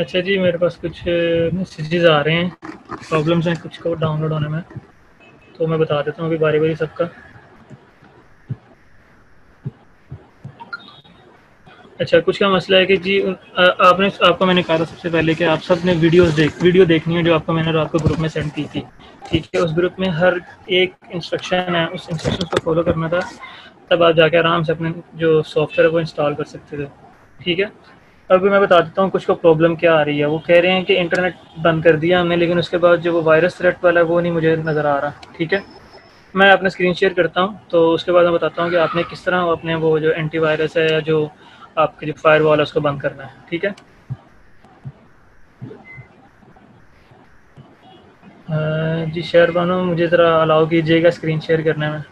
अच्छा जी, मेरे पास कुछ मैसेजेस आ रहे हैं, प्रॉब्लम्स हैं कुछ को डाउनलोड होने में, तो मैं बता देता हूँ अभी बारी-बारी सबका। अच्छा, कुछ का मसला है कि जी आपको मैंने कहा था सबसे पहले कि आप सब ने वीडियो देखनी है जो आपको मैंने रात को ग्रुप में सेंड की थी। ठीक है, उस ग्रुप में हर एक इंस्ट्रक्शन है, उस इंस्ट्रक्शंस को फॉलो करना था, तब आप जाके आराम से अपने जो सॉफ्टवेयर है वो इंस्टॉल कर सकते थे। ठीक है? अभी मैं बता देता हूँ कुछ को प्रॉब्लम क्या आ रही है। वो कह रहे हैं कि इंटरनेट बंद कर दिया हमने, लेकिन उसके बाद जो वो वायरस थ्रेट वाला है वो नहीं मुझे नज़र आ रहा। ठीक है? मैं अपना स्क्रीन शेयर करता हूँ, तो उसके बाद मैं बताता हूँ कि आपने किस तरह अपने वो जो एंटीवायरस है या जो आपकी जो फायरवॉल है उसको बंद करना है। ठीक है? जी शेयर बानो, मुझे ज़रा अलाउ कीजिएगा स्क्रीन शेयर करने में।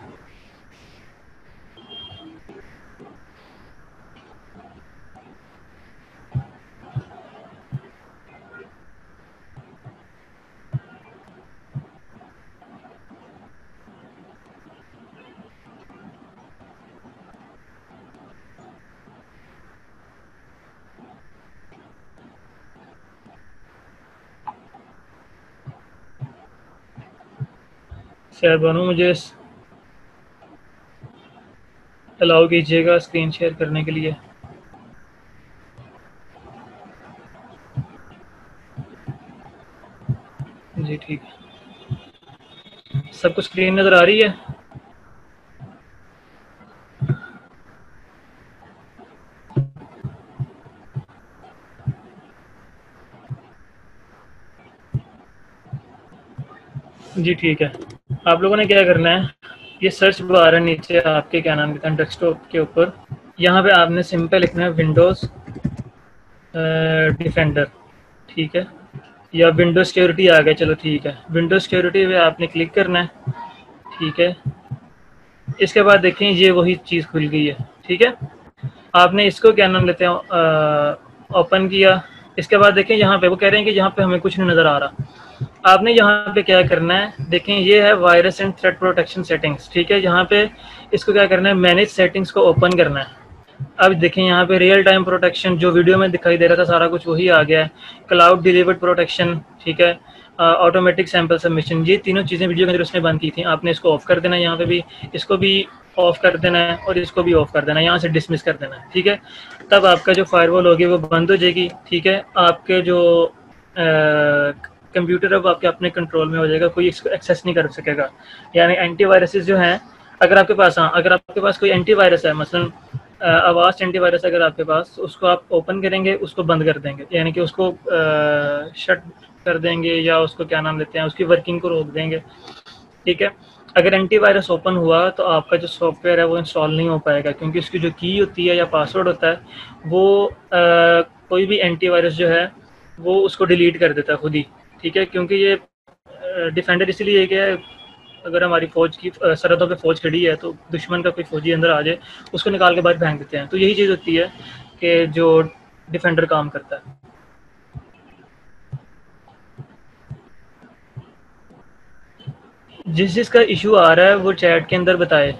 शेयर बानो, मुझे अलाउ कीजिएगा स्क्रीन शेयर करने के लिए। जी ठीक है, सबको स्क्रीन नज़र आ रही है? जी ठीक है। आप लोगों ने क्या करना है, ये सर्च बार है नीचे आपके क्या नाम कहते हैं डेस्कटॉप के ऊपर, यहाँ पे आपने सिंपल लिखना है विंडोज़ डिफेंडर। ठीक है, या विंडो सिक्योरिटी आ गया, चलो ठीक है, विंडो सिक्योरिटी पे आपने क्लिक करना है। ठीक है, इसके बाद देखें ये वही चीज़ खुल गई है। ठीक है, आपने इसको क्या नाम लेते हैं ओपन किया। इसके बाद देखें यहाँ पे वो कह रहे हैं कि यहाँ पे हमें कुछ नहीं नज़र आ रहा। आपने यहाँ पे क्या करना है, देखें ये है virus and threat protection settings. ठीक है, यहाँ पे इसको क्या करना है, मैनेज सेटिंग्स को ओपन करना है। अब देखें यहाँ पे रियल टाइम प्रोटेक्शन जो वीडियो में दिखाई दे रहा था सारा कुछ वही आ गया है। क्लाउड डिलीवर्ड प्रोटेक्शन, ठीक है, ऑटोमेटिक सैंपल सबमिशन, ये तीनों चीज़ें वीडियो के अंदर उसने बंद की थी। आपने इसको ऑफ कर देना है, यहाँ पे भी इसको भी ऑफ कर देना है और इसको भी ऑफ कर देना है, यहाँ से डिसमिस कर देना है। ठीक है, तब आपका जो फायरवॉल होगी वो बंद हो जाएगी। ठीक है, आपके जो कंप्यूटर अब आपके अपने कंट्रोल में हो जाएगा, कोई इसको एक्सेस नहीं कर सकेगा। यानी एंटीवायरसेस जो हैं, अगर आपके पास, हाँ, अगर आपके पास कोई एंटीवायरस है, मसलन आवास्ट एंटीवायरस अगर आपके पास, तो उसको आप ओपन करेंगे, उसको बंद कर देंगे, यानी कि उसको शट कर देंगे, या उसको क्या नाम लेते हैं, उसकी वर्किंग को रोक देंगे। ठीक है, अगर एंटीवायरस ओपन हुआ तो आपका जो सॉफ्टवेयर है वो इंस्टॉल नहीं हो पाएगा, क्योंकि उसकी जो की होती है या पासवर्ड होता है वो कोई भी एंटीवायरस जो है वो उसको डिलीट कर देता है खुद ही। ठीक है, क्योंकि ये डिफेंडर इसलिए कि अगर हमारी फौज की सरहदों पे फौज खड़ी है तो दुश्मन का कोई फौजी अंदर आ जाए, उसको निकाल के बाहर फेंक देते हैं। तो यही चीज़ होती है कि जो डिफेंडर काम करता है। जिस जिसका इशू आ रहा है वो चैट के अंदर बताए।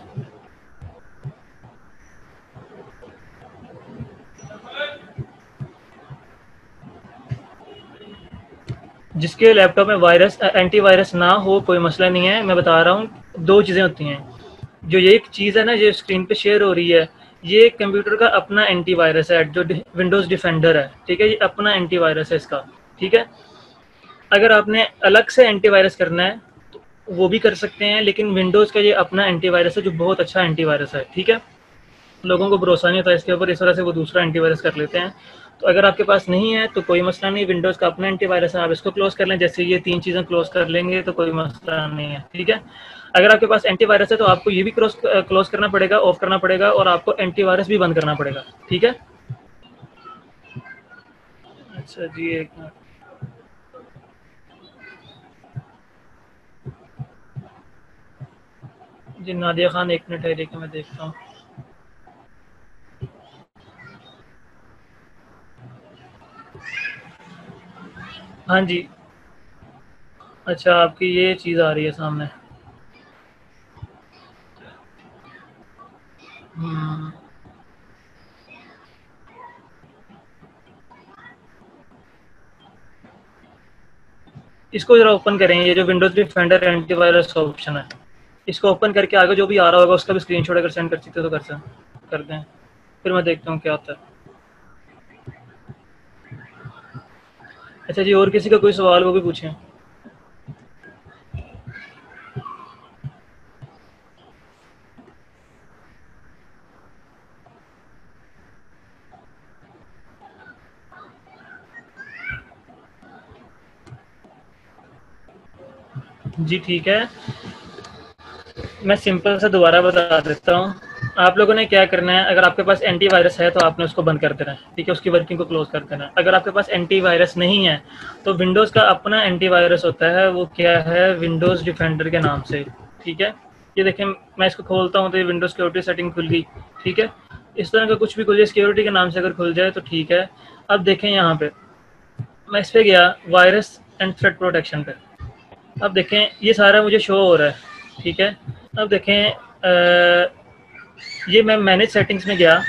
जिसके लैपटॉप में वायरस एंटीवायरस ना हो कोई मसला नहीं है, मैं बता रहा हूँ दो चीज़ें होती हैं। जो ये एक चीज़ है ना जो स्क्रीन पे शेयर हो रही है, ये कंप्यूटर का अपना एंटीवायरस है जो विंडोज़ डिफेंडर है। ठीक है, ये अपना एंटीवायरस है इसका। ठीक है, अगर आपने अलग से एंटीवायरस करना है तो वो भी कर सकते हैं, लेकिन विंडोज़ का ये अपना एंटीवायरस है जो बहुत अच्छा एंटीवायरस है। ठीक है, लोगों को भरोसा नहीं होता इसके ऊपर, इस वजह से वो दूसरा एंटीवायरस कर लेते हैं। तो अगर आपके पास नहीं है तो कोई मसला नहीं, विंडोज़ का अपना एंटीवायरस है, आप इसको क्लोज कर लें। जैसे ये तीन चीज़ें क्लोज कर लेंगे तो कोई मसला नहीं है। ठीक है, अगर आपके पास एंटीवायरस है तो आपको ये भी क्लोज करना पड़ेगा, ऑफ करना पड़ेगा, और आपको एंटीवायरस भी बंद करना पड़ेगा। ठीक है, अच्छा जी, एक मिनट। जी नादिया खान, एक मिनट है, देखिए मैं देखता हूँ। हाँ जी, अच्छा आपकी ये चीज़ आ रही है सामने। हम्म, इसको जरा ओपन करें, ये जो विंडोज डिफेंडर एंटीवायरस ऑप्शन है, इसको ओपन करके आगे जो भी आ रहा होगा उसका भी स्क्रीनशॉट अगर सेंड कर सकते हो तो कर दें, फिर मैं देखता हूँ क्या होता है। अच्छा जी, और किसी का कोई सवाल वो भी पूछें। जी ठीक है, मैं सिंपल सा दोबारा बता देता हूँ। आप लोगों ने क्या करना है, अगर आपके पास एंटीवायरस है तो आपने उसको बंद कर देना है, ठीक है, उसकी वर्किंग को क्लोज कर देना है। अगर आपके पास एंटीवायरस नहीं है तो विंडोज़ का अपना एंटीवायरस होता है, वो क्या है, विंडोज़ डिफेंडर के नाम से, ठीक है। ये देखें, मैं इसको खोलता हूँ तो ये विंडोज़ सिक्योरिटी सेटिंग खुल गई, ठीक है। इस तरह का कुछ भी खुल जाए सिक्योरिटी के नाम से अगर खुल जाए तो ठीक है। अब देखें यहाँ पे, मैं इस पर गया वायरस एंड थ्रेट प्रोटेक्शन पे, अब देखें ये सारा मुझे शो हो रहा है, ठीक है। अब देखें ये मैं मैनेज सेटिंग्स में गया,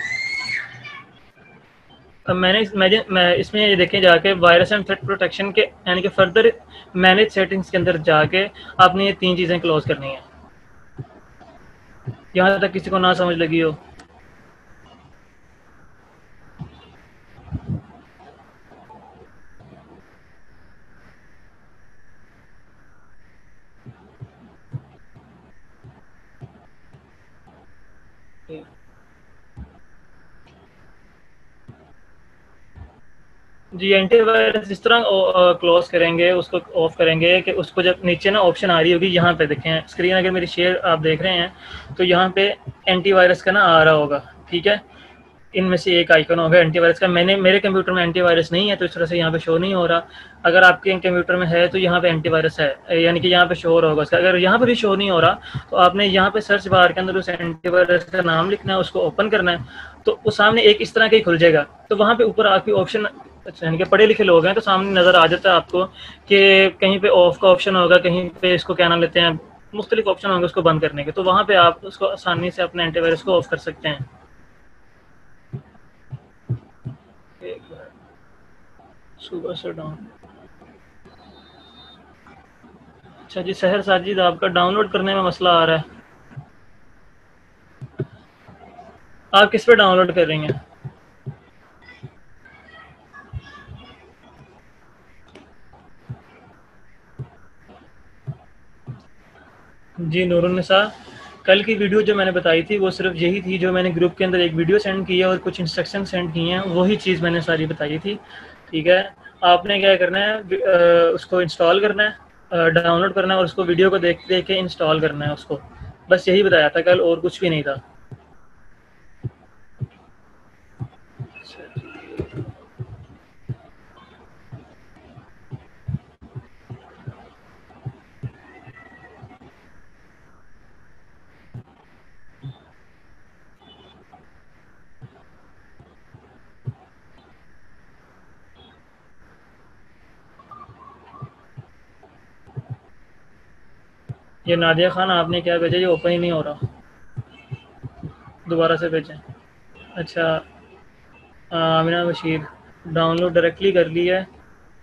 अब मैं इसमें ये देखें जाके वायरस एंड थ्रेट प्रोटेक्शन के यानी कि फर्दर मैनेज सेटिंग्स के अंदर जाके आपने ये 3 चीज़ें क्लोज करनी है। यहाँ तक किसी को ना समझ लगी हो? जी, एंटीवायरस जिस तरह क्लोज करेंगे, उसको ऑफ करेंगे कि उसको जब नीचे ना ऑप्शन आ रही होगी, यहाँ पे देखें स्क्रीन अगर मेरी शेयर आप देख रहे हैं तो यहाँ पे एंटीवायरस का ना आ रहा होगा, ठीक है। इनमें से एक आइकन होगा एंटीवायरस का। मेरे कंप्यूटर में एंटीवायरस नहीं है तो इस तरह से यहाँ पे शो नहीं हो रहा। अगर आपके कंप्यूटर में है तो यहाँ पे एंटीवायरस है, यानी कि यहाँ पे शो हो रहा होगा उसका। अगर यहाँ पे भी शो नहीं हो रहा तो आपने यहाँ पे सर्च बार के अंदर उस एंटीवायरस का नाम लिखना है, उसको ओपन करना है, तो उस सामने एक इस तरह का ही खुल जाएगा। तो वहाँ पे ऊपर आपकी ऑप्शन, यानी कि पढ़े लिखे लोग हैं तो सामने नज़र आ जाता है आपको कि कहीं पे ऑफ का ऑप्शन होगा, कहीं पे इसको क्या नाम लेते हैं, मुख्तलिफ ऑप्शन होंगे उसको बंद करने के, तो वहाँ पे आप उसको आसानी से अपने एंटीवायरस को ऑफ कर सकते हैं। सुबह से डाउन, अच्छा जी, सहर साजिद आपका डाउनलोड करने में मसला आ रहा है। आप किस पे डाउनलोड कर रही हैं? जी नूरुन्निसा, कल की वीडियो जो मैंने बताई थी वो सिर्फ यही थी, जो मैंने ग्रुप के अंदर एक वीडियो सेंड की है और कुछ इंस्ट्रक्शन सेंड किए हैं, वही चीज़ मैंने सारी बताई थी, ठीक है। आपने क्या करना है, उसको इंस्टॉल करना है, डाउनलोड करना है और उसको वीडियो को देख देख के इंस्टॉल करना है उसको, बस यही बताया था कल, और कुछ भी नहीं था। ये नादिया खान आपने क्या भेजा, ये ओपन ही नहीं हो रहा, दोबारा से भेजें। अच्छा, आमिना बशीर, डाउनलोड डायरेक्टली कर ली है,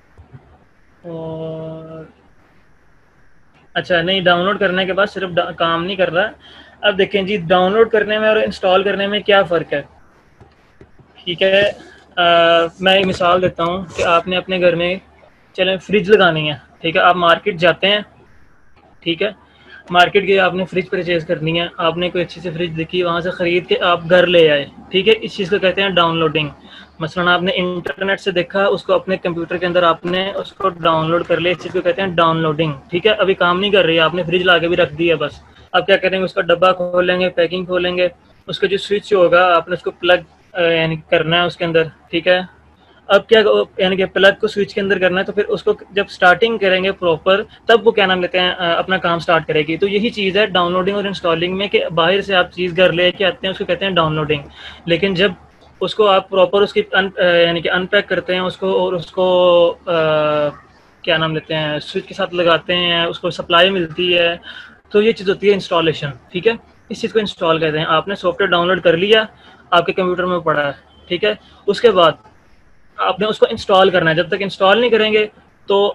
और अच्छा नहीं, डाउनलोड करने के बाद सिर्फ काम नहीं कर रहा। अब देखें जी, डाउनलोड करने में और इंस्टॉल करने में क्या फ़र्क है, ठीक है। मैं एक मिसाल देता हूँ कि आपने अपने घर में चलें फ्रिज लगानी है, ठीक है, आप मार्केट जाते हैं, ठीक है, मार्केट गए, आपने फ्रिज परचेज करनी है, आपने कोई अच्छी सी फ्रिज देखी, वहाँ से ख़रीद के आप घर ले आए, ठीक है, इस चीज़ को कहते हैं डाउनलोडिंग। मसलन आपने इंटरनेट से देखा, उसको अपने कंप्यूटर के अंदर आपने उसको डाउनलोड कर लिया, इस चीज़ को कहते हैं डाउनलोडिंग, ठीक है। अभी काम नहीं कर रही है, आपने फ्रिज ला के भी रख दी है, बस अब क्या करेंगे, उसका डब्बा खोलेंगे, पैकिंग खोलेंगे, उसका जो स्विच होगा आपने उसको प्लग यानी करना है उसके अंदर, ठीक है। अब क्या, यानी कि प्लग को स्विच के अंदर करना है, तो फिर उसको जब स्टार्टिंग करेंगे प्रॉपर, तब वो क्या नाम लेते हैं, अपना काम स्टार्ट करेगी। तो यही चीज़ है डाउनलोडिंग और इंस्टॉलिंग में, कि बाहर से आप चीज़ घर ले के आते हैं, उसको कहते हैं डाउनलोडिंग। लेकिन जब उसको आप प्रॉपर उसकी यानी कि अनपैक करते हैं उसको, और उसको क्या नाम लेते हैं, स्विच के साथ लगाते हैं, उसको सप्लाई मिलती है, तो ये चीज़ होती है इंस्टॉलेशन, ठीक है। इस चीज़ को इंस्टॉल कहते हैं। आपने सॉफ्टवेयर डाउनलोड कर लिया, आपके कंप्यूटर में पड़ा है, ठीक है, उसके बाद आपने उसको इंस्टॉल करना है। जब तक इंस्टॉल नहीं करेंगे तो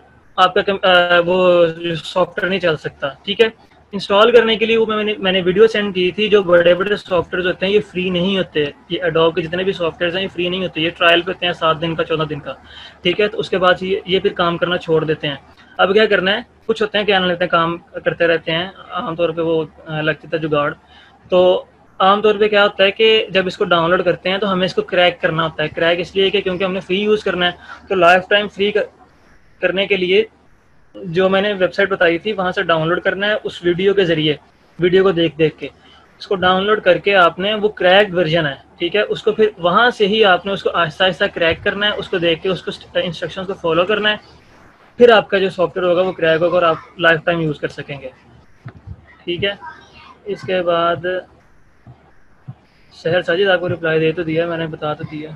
आपका वो सॉफ्टवेयर नहीं चल सकता। ठीक है, इंस्टॉल करने के लिए वो मैंने वीडियो सेंड की थी। जो बड़े बड़े सॉफ्टवेयर होते हैं ये फ्री नहीं होते, ये एडोब के जितने भी सॉफ्टवेयर हैं ये फ्री नहीं होते, ये ट्रायल पे होते हैं 7 दिन का 14 दिन का। ठीक है, तो उसके बाद ये फिर काम करना छोड़ देते हैं। अब क्या करना है, कुछ होते हैं क्या लेते हैं, काम करते रहते हैं, आमतौर पर वो लगता था जुगाड़। तो आमतौर पे क्या होता है कि जब इसको डाउनलोड करते हैं तो हमें इसको क्रैक करना होता है। क्रैक इसलिए कि क्योंकि हमने फ्री यूज़ करना है, तो लाइफ टाइम फ्री करने के लिए जो मैंने वेबसाइट बताई थी वहाँ से डाउनलोड करना है उस वीडियो के ज़रिए, वीडियो को देख देख के उसको डाउनलोड करके आपने, वो क्रैक्ड वर्जन है, ठीक है, उसको फिर वहाँ से ही आपने उसको आहिस्ता आहिस्ता क्रैक करना है, उसको देख के उसको इंस्ट्रक्शंस को फॉलो करना है, फिर आपका जो सॉफ्टवेयर होगा वो क्रैक होगा और आप लाइफ टाइम यूज़ कर सकेंगे। ठीक है, इसके बाद शहर साजिद आपको रिप्लाई दे तो दिया, मैंने बता तो दिया।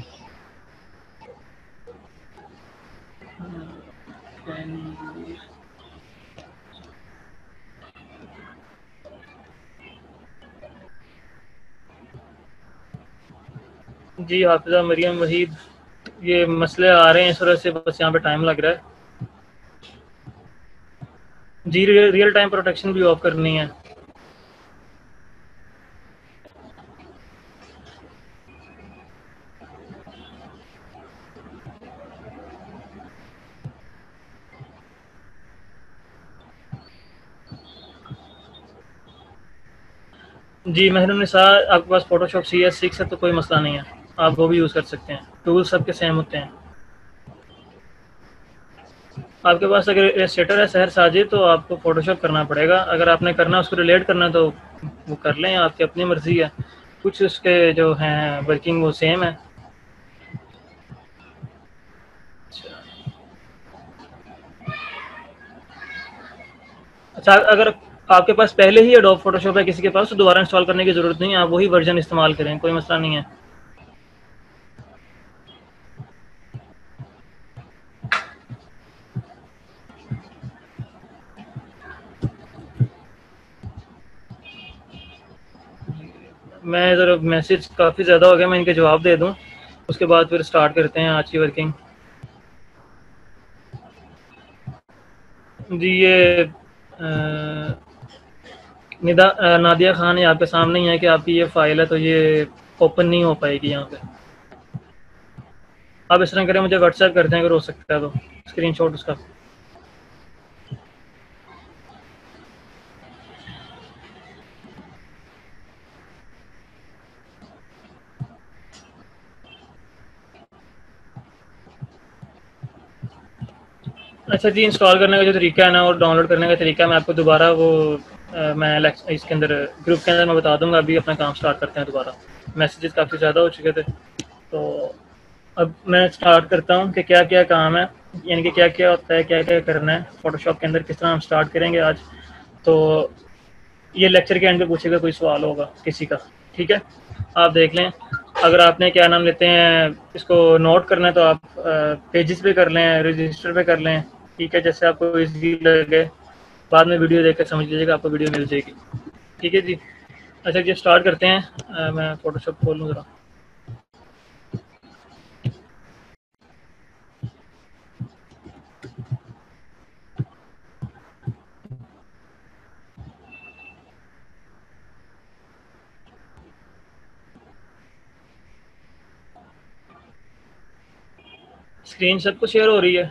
जी हाफिज़ा मरियम वहीद, ये मसले आ रहे हैं इस वजह से बस यहाँ पे टाइम लग रहा है। जी रियल टाइम प्रोटेक्शन भी ऑफ करनी है। जी महरुन्निसा, आपके पास फोटोशॉप CS6 है तो कोई मसला नहीं है, आप वो भी यूज़ कर सकते हैं, टूल्स सबके सेम होते हैं। आपके पास अगर इलस्ट्रेटर है शहर साजिद तो आपको फोटोशॉप करना पड़ेगा, अगर आपने करना उसको रिलेट करना तो वो कर लें, आपकी अपनी मर्ज़ी है। कुछ उसके जो हैं वर्किंग वो सेम है। अच्छा, अगर आपके पास पहले ही एडोब फोटोशॉप है किसी के पास तो दोबारा इंस्टॉल करने की ज़रूरत नहीं है, आप वही वर्जन इस्तेमाल करें, कोई मसला नहीं है। मैं ज़रा मैसेज काफ़ी ज़्यादा हो गया, मैं इनके जवाब दे दूँ, उसके बाद फिर स्टार्ट करते हैं आज की वर्किंग। जी ये नादिया खान है, आपके सामने ही है कि आपकी ये फ़ाइल है तो ये ओपन नहीं हो पाएगी यहाँ पे। आप इस तरह करें, मुझे व्हाट्सएप करते हैं अगर हो सकता है तो, स्क्रीनशॉट उसका। अच्छा जी, इंस्टॉल करने का जो तरीका है ना और डाउनलोड करने का तरीका मैं आपको दोबारा वो मैं इसके अंदर ग्रुप के अंदर मैं बता दूंगा। अभी अपना काम स्टार्ट करते हैं दोबारा, मैसेजेस काफ़ी ज़्यादा हो चुके थे। तो अब मैं स्टार्ट करता हूँ कि क्या क्या काम है, यानी कि क्या क्या होता है, क्या क्या करना है फ़ोटोशॉप के अंदर, किस तरह हम स्टार्ट करेंगे आज। तो ये लेक्चर के एंड पे पूछेगा कोई सवाल होगा किसी का, ठीक है, आप देख लें। अगर आपने क्या नाम लेते हैं इसको नोट करना है तो आप पेजेस पे कर लें, रजिस्टर पे कर लें, ठीक है, जैसे आपको इजी लगे। बाद में वीडियो देख कर समझ लीजिएगा, आपको वीडियो मिल जाएगी, ठीक है जी। अच्छा जी, स्टार्ट करते हैं। मैं फ़ोटोशॉप खोल लूँ ज़रा। स्क्रीन सबको शेयर हो रही है?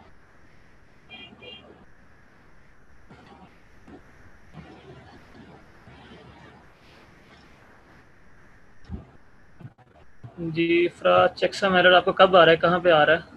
जी फ्रा चेक सम एरर आपको कब आ रहा है, कहाँ पे आ रहा है?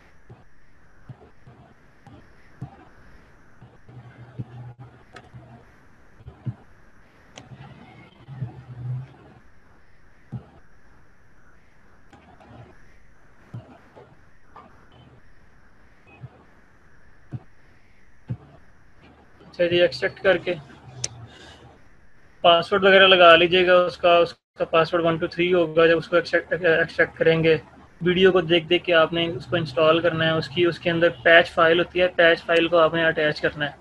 अच्छा जी, एक्सट्रैक्ट करके पासवर्ड वगैरह लगा लीजिएगा, उसका पासवर्ड 123 होगा। जब उसको एक्सट्रैक्ट करेंगे, वीडियो को देख देख के आपने उसको इंस्टॉल करना है, उसके अंदर पैच फाइल होती है, पैच फाइल को आपने अटैच करना है।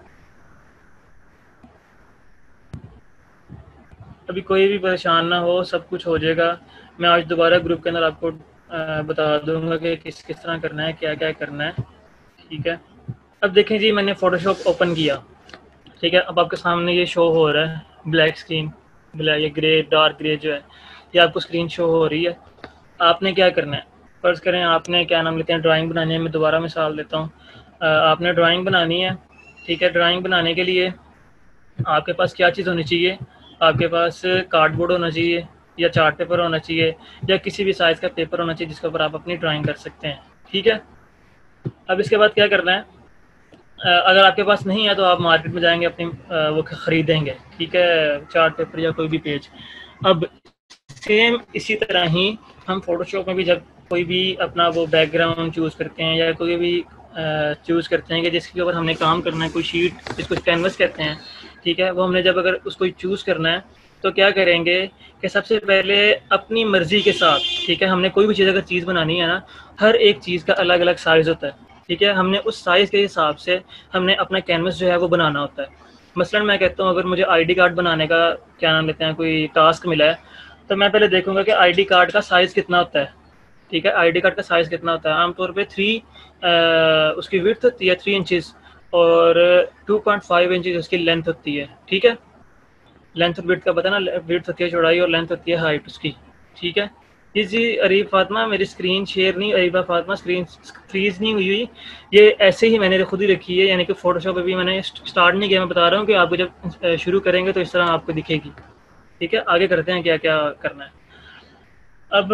अभी कोई भी परेशान ना हो, सब कुछ हो जाएगा। मैं आज दोबारा ग्रुप के अंदर आपको बता दूंगा कि किस किस तरह करना है, क्या क्या करना है, ठीक है। अब देखें जी, मैंने फ़ोटोशॉप ओपन किया, ठीक है। अब आपके सामने ये शो हो रहा है ब्लैक स्क्रीन, ब्लैक ये ग्रे, डार्क ग्रे जो है ये आपको स्क्रीन शो हो रही है। आपने क्या करना है, फ़र्ज़ करें आपने क्या नाम लेते हैं ड्राइंग बनानी है। मैं दोबारा मिसाल देता हूँ। आपने ड्राइंग बनानी है, ठीक है। ड्राइंग बनाने के लिए आपके पास क्या चीज़ होनी चाहिए, आपके पास कार्डबोर्ड होना चाहिए या चार्ट पेपर होना चाहिए या किसी भी साइज़ का पेपर होना चाहिए जिसके ऊपर आप अपनी ड्राइंग कर सकते हैं, ठीक है। अब इसके बाद क्या करना है, अगर आपके पास नहीं है तो आप मार्केट में जाएंगे, अपनी वो ख़रीदेंगे, ठीक है, चार्ट पेपर या कोई भी पेज। अब सेम इसी तरह ही हम फोटोशॉप में भी जब कोई भी अपना वो बैकग्राउंड चूज़ करते हैं या कोई भी चूज़ करते हैं कि जिसके ऊपर हमने काम करना है, कोई शीट जिसको कैनवस कहते हैं, ठीक है, वो हमने जब अगर उसको चूज़ करना है तो क्या करेंगे कि सबसे पहले अपनी मर्ज़ी के साथ, ठीक है, हमने कोई भी चीज़ अगर चीज़ बनानी है ना, हर एक चीज़ का अलग अलग साइज़ होता है, ठीक है। हमने उस साइज़ के हिसाब से हमने अपना कैनवस जो है वो बनाना होता है। मसलन मैं कहता हूँ अगर मुझे आईडी कार्ड बनाने का क्या नाम लेते हैं कोई टास्क मिला है, तो मैं पहले देखूंगा कि आईडी कार्ड का साइज़ कितना होता है, ठीक है। आईडी कार्ड का साइज़ कितना होता है, आमतौर पे उसकी विड्थ होती है 3 इंचज़ और 2.5 इंचज़ उसकी लेंथ होती है, ठीक है। लेंथ और विड्थ का पता ना, विड्थ होती है चौड़ाई और लेंथ होती है हाइट उसकी, ठीक है। जी अरीब फातिमा, मेरी स्क्रीन शेयर नहीं, अरीबा फातिमा स्क्रीन फ्रीज नहीं हुई, ये ऐसे ही मैंने खुद ही रखी है, यानी कि फोटोशॉप अभी मैंने स्टार्ट नहीं किया। मैं बता रहा हूँ कि आपको जब शुरू करेंगे तो इस तरह आपको दिखेगी, ठीक है। आगे करते हैं क्या क्या करना है। अब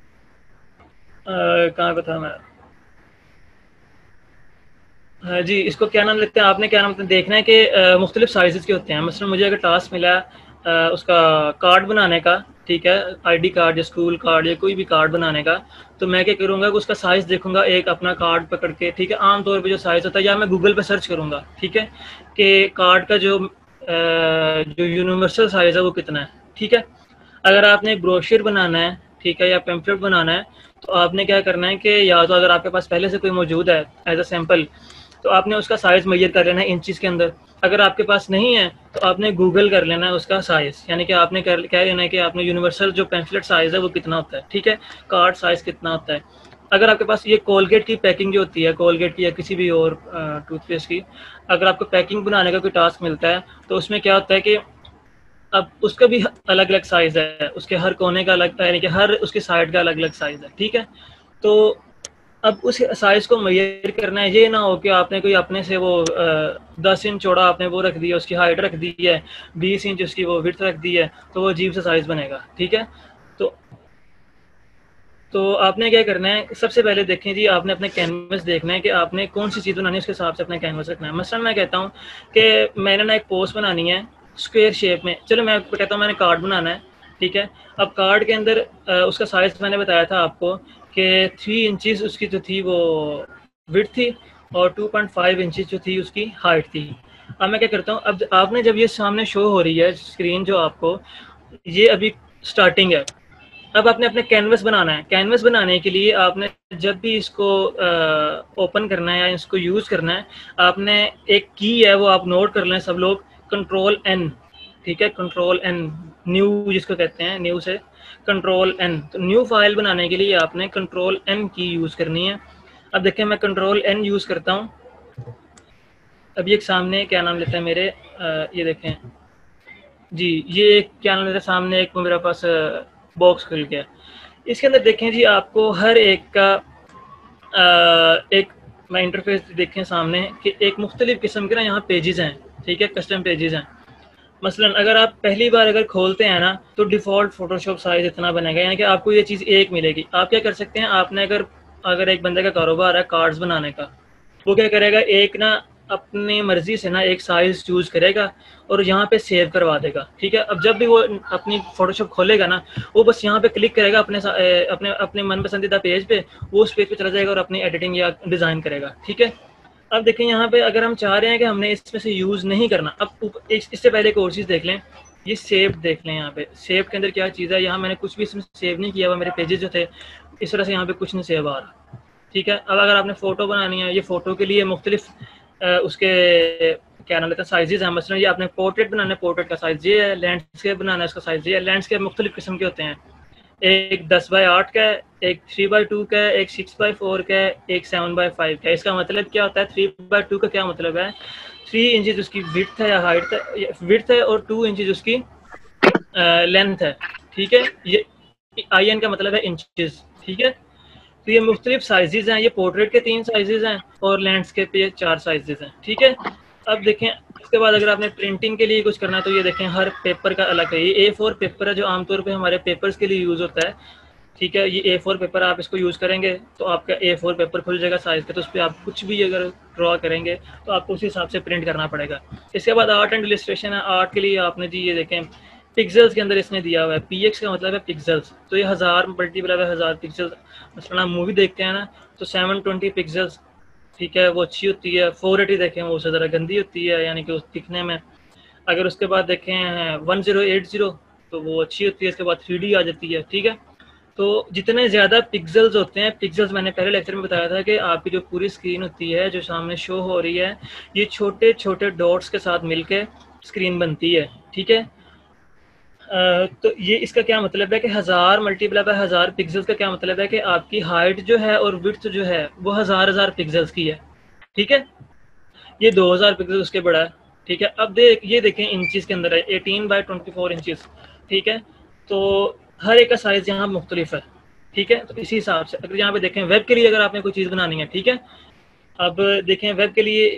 कहाँ पे था मैं, हाँ जी, इसको क्या नाम लेते हैं, आपने क्या नाम देखना है कि मुख्तलिफ साइज़ के होते हैं। मसलन मुझे अगर टास्क मिला है उसका कार्ड बनाने का, ठीक है, आईडी कार्ड या स्कूल कार्ड या कोई भी कार्ड बनाने का, तो मैं क्या करूँगा कि उसका साइज़ देखूंगा, एक अपना कार्ड पकड़ के, ठीक है। आमतौर पे जो साइज़ होता है या मैं गूगल पे सर्च करूँगा, ठीक है, कि कार्ड का जो यूनिवर्सल साइज़ है वो कितना है, ठीक है। अगर आपने एक ब्रोशर बनाना है, ठीक है, या पैम्फलेट बनाना है, तो आपने क्या करना है कि या तो अगर आपके पास पहले से कोई मौजूद है एज अ सैम्पल, तो आपने उसका साइज़ मेजर कर लेना है इंचज़ के अंदर। अगर आपके पास नहीं है तो आपने गूगल कर लेना है उसका साइज़, यानी कि आपने कह लेना है कि आपने यूनिवर्सल जो पैम्फलेट साइज़ है वो कितना होता है, ठीक है, कार्ड साइज़ कितना होता है। अगर आपके पास ये कोलगेट की पैकिंग जो होती है, कोलगेट की या किसी भी और टूथपेस्ट की, अगर आपको पैकिंग बनाने का कोई टास्क मिलता है तो उसमें क्या होता है कि अब उसका भी अलग अलग साइज़ है, उसके हर कोने का अलग, यानी कि हर उसकी साइड का अलग अलग साइज़ है, ठीक है। तो अब उस साइज़ को मेजर करना है, ये ना हो कि आपने कोई अपने से वो 10 इंच चौड़ा आपने वो रख दिया, उसकी हाइट रख दी है, 20 इंच उसकी वो विड्थ रख दी है, तो वो अजीब सा साइज़ बनेगा, ठीक है। तो आपने क्या करना है, सबसे पहले देखें जी, आपने अपने कैनवस देखना है कि आपने कौन सी चीज़ बनानी है, उसके हिसाब से अपना कैनवस रखना है। मसलन मैं कहता हूँ कि मैंने ना एक पोस्ट बनानी है स्क्वायर शेप में, चलो मैं कहता हूँ मैंने कार्ड बनाना है, ठीक है। अब कार्ड के अंदर उसका साइज़ मैंने बताया था आपको कि 3 इंचज़ उसकी जो थी वो विड्थ थी और 2.5 इंचज़ जो थी उसकी हाइट थी। अब मैं क्या करता हूँ, अब आपने जब ये सामने शो हो रही है स्क्रीन जो आपको, ये अभी स्टार्टिंग है। अब आपने अपने कैनवस बनाना है। कैनवस बनाने के लिए आपने जब भी इसको ओपन करना है या इसको यूज़ करना है, आपने एक की है वो आप नोट कर लें सब लोग, कंट्रोल एन, ठीक है, कंट्रोल एन, न्यू जिसको कहते हैं, न्यू से कंट्रोल एन। तो न्यू फाइल बनाने के लिए आपने कंट्रोल एन की यूज़ करनी है। अब देखें मैं कंट्रोल एन यूज़ करता हूँ, अभी एक सामने क्या नाम लेता है मेरे, ये देखें जी, ये एक क्या नाम लेता है, सामने एक मेरे पास बॉक्स खुल गया। इसके अंदर देखें जी, आपको हर एक का एक मैं इंटरफेस देखें सामने कि एक मुख्तलिफ किस्म के ना यहाँ पेजेस हैं, ठीक है, कस्टम पेजेस हैं। मसलन अगर आप पहली बार अगर खोलते हैं ना, तो डिफ़ॉल्ट फ़ोटोशॉप साइज़ इतना बनेगा, यानी कि आपको ये चीज़ एक मिलेगी। आप क्या कर सकते हैं, आपने अगर अगर एक बंदे का कारोबार है कार्ड्स बनाने का, वो क्या करेगा, एक ना अपनी मर्ज़ी से ना एक साइज़ चूज़ करेगा और यहाँ पे सेव करवा देगा, ठीक है। अब जब भी वो अपनी फ़ोटोशॉप खोलेगा ना, वो बस यहाँ पे क्लिक करेगा अपने अपने मन पसंदीदा पेज पे, वो उस पेज पे चला जाएगा और अपनी एडिटिंग या डिज़ाइन करेगा, ठीक है। अब देखें यहाँ पे अगर हम चाह रहे हैं कि हमने इसमें से यूज़ नहीं करना, अब इससे पहले एक और चीज़ देख लें, ये सेव देख लें। यहाँ पे सेव के अंदर क्या चीज़ है, यहाँ मैंने कुछ भी इसमें सेव नहीं किया हुआ, मेरे पेजेस जो थे इस तरह से यहाँ पे कुछ नहीं सेव आ रहा, ठीक है। अब अगर आपने फ़ोटो बनानी है, ये फ़ोटो के लिए मुख्तलिफ उसके क्या नाम लेते हैं साइज़ हैं। मसलन ये आपने पोर्ट्रेट बनाना है, पोर्ट्रेट का साइज़ ये है, लैंडस्केप बनाना है, उसका साइज़ ये है। लैंडस्केप मुख्तलिफ किस्म के होते हैं, एक 10x8 का है, एक 3x2 का है, एक 6x4 का है, एक 7x5 का है। इसका मतलब क्या होता है? 3x2 का क्या मतलब है? 3 इंचज उसकी विड्थ है या हाइट है, विड्थ है, और 2 इंचज उसकी लेंथ है। ठीक है, ये IN का मतलब है इंचज। ठीक है, तो ये मुख्तलिफ साइजेज हैं। ये पोर्ट्रेट के 3 साइजेज हैं और लैंडस्केप के 4 साइजेज हैं। ठीक है, अब देखें इसके बाद अगर आपने प्रिंटिंग के लिए कुछ करना है तो ये देखें हर पेपर का अलग है। ये A4 पेपर है जो आमतौर पे हमारे पेपर्स के लिए यूज़ होता है। ठीक है, ये A4 पेपर आप इसको यूज़ करेंगे तो आपका A4 पेपर खुल जाएगा साइज़ का, तो उस पर आप कुछ भी अगर ड्रॉ करेंगे तो आपको उस हिसाब से प्रिंट करना पड़ेगा। इसके बाद आर्ट एंड इलस्ट्रेशन है। आर्ट के लिए आपने जी ये देखें पिक्सल्स के अंदर इसने दिया हुआ है, PX का मतलब है पिक्सल्स, तो ये 1000 मल्टीप्लाई 1000 पिक्सल्स। मसलन आप मूवी देखते हैं ना तो 720 पिक्सल्स, ठीक है, वो अच्छी होती है। 480 देखें वो उससे ज़रा गंदी होती है, यानी कि उस दिखने में। अगर उसके बाद देखें 1080 तो वो अच्छी होती है। इसके बाद 3D आ जाती है। ठीक है, तो जितने ज़्यादा पिक्सल्स होते हैं, पिक्सल्स मैंने पहले लेक्चर में बताया था कि आपकी जो पूरी स्क्रीन होती है जो सामने शो हो रही है, ये छोटे छोटे डॉट्स के साथ मिलके स्क्रीन बनती है। ठीक है, तो ये इसका क्या मतलब है कि 1000 मल्टीप्लाई बाय 1000 पिक्सल्स का क्या मतलब है कि आपकी हाइट जो है और विड्थ जो है वो हज़ार पिक्सल्स की है। ठीक है, ये 2000 पिक्सल उसके बड़ा है। ठीक है, अब ये देखें इंचज़ के अंदर है 18/24 इंचज़। ठीक है, तो हर एक का साइज़ यहाँ मुख्तलिफ है। ठीक है, तो इसी हिसाब से अगर यहाँ पे देखें वेब के लिए अगर आपने कोई चीज़ बनानी है, ठीक है, अब देखें वेब के लिए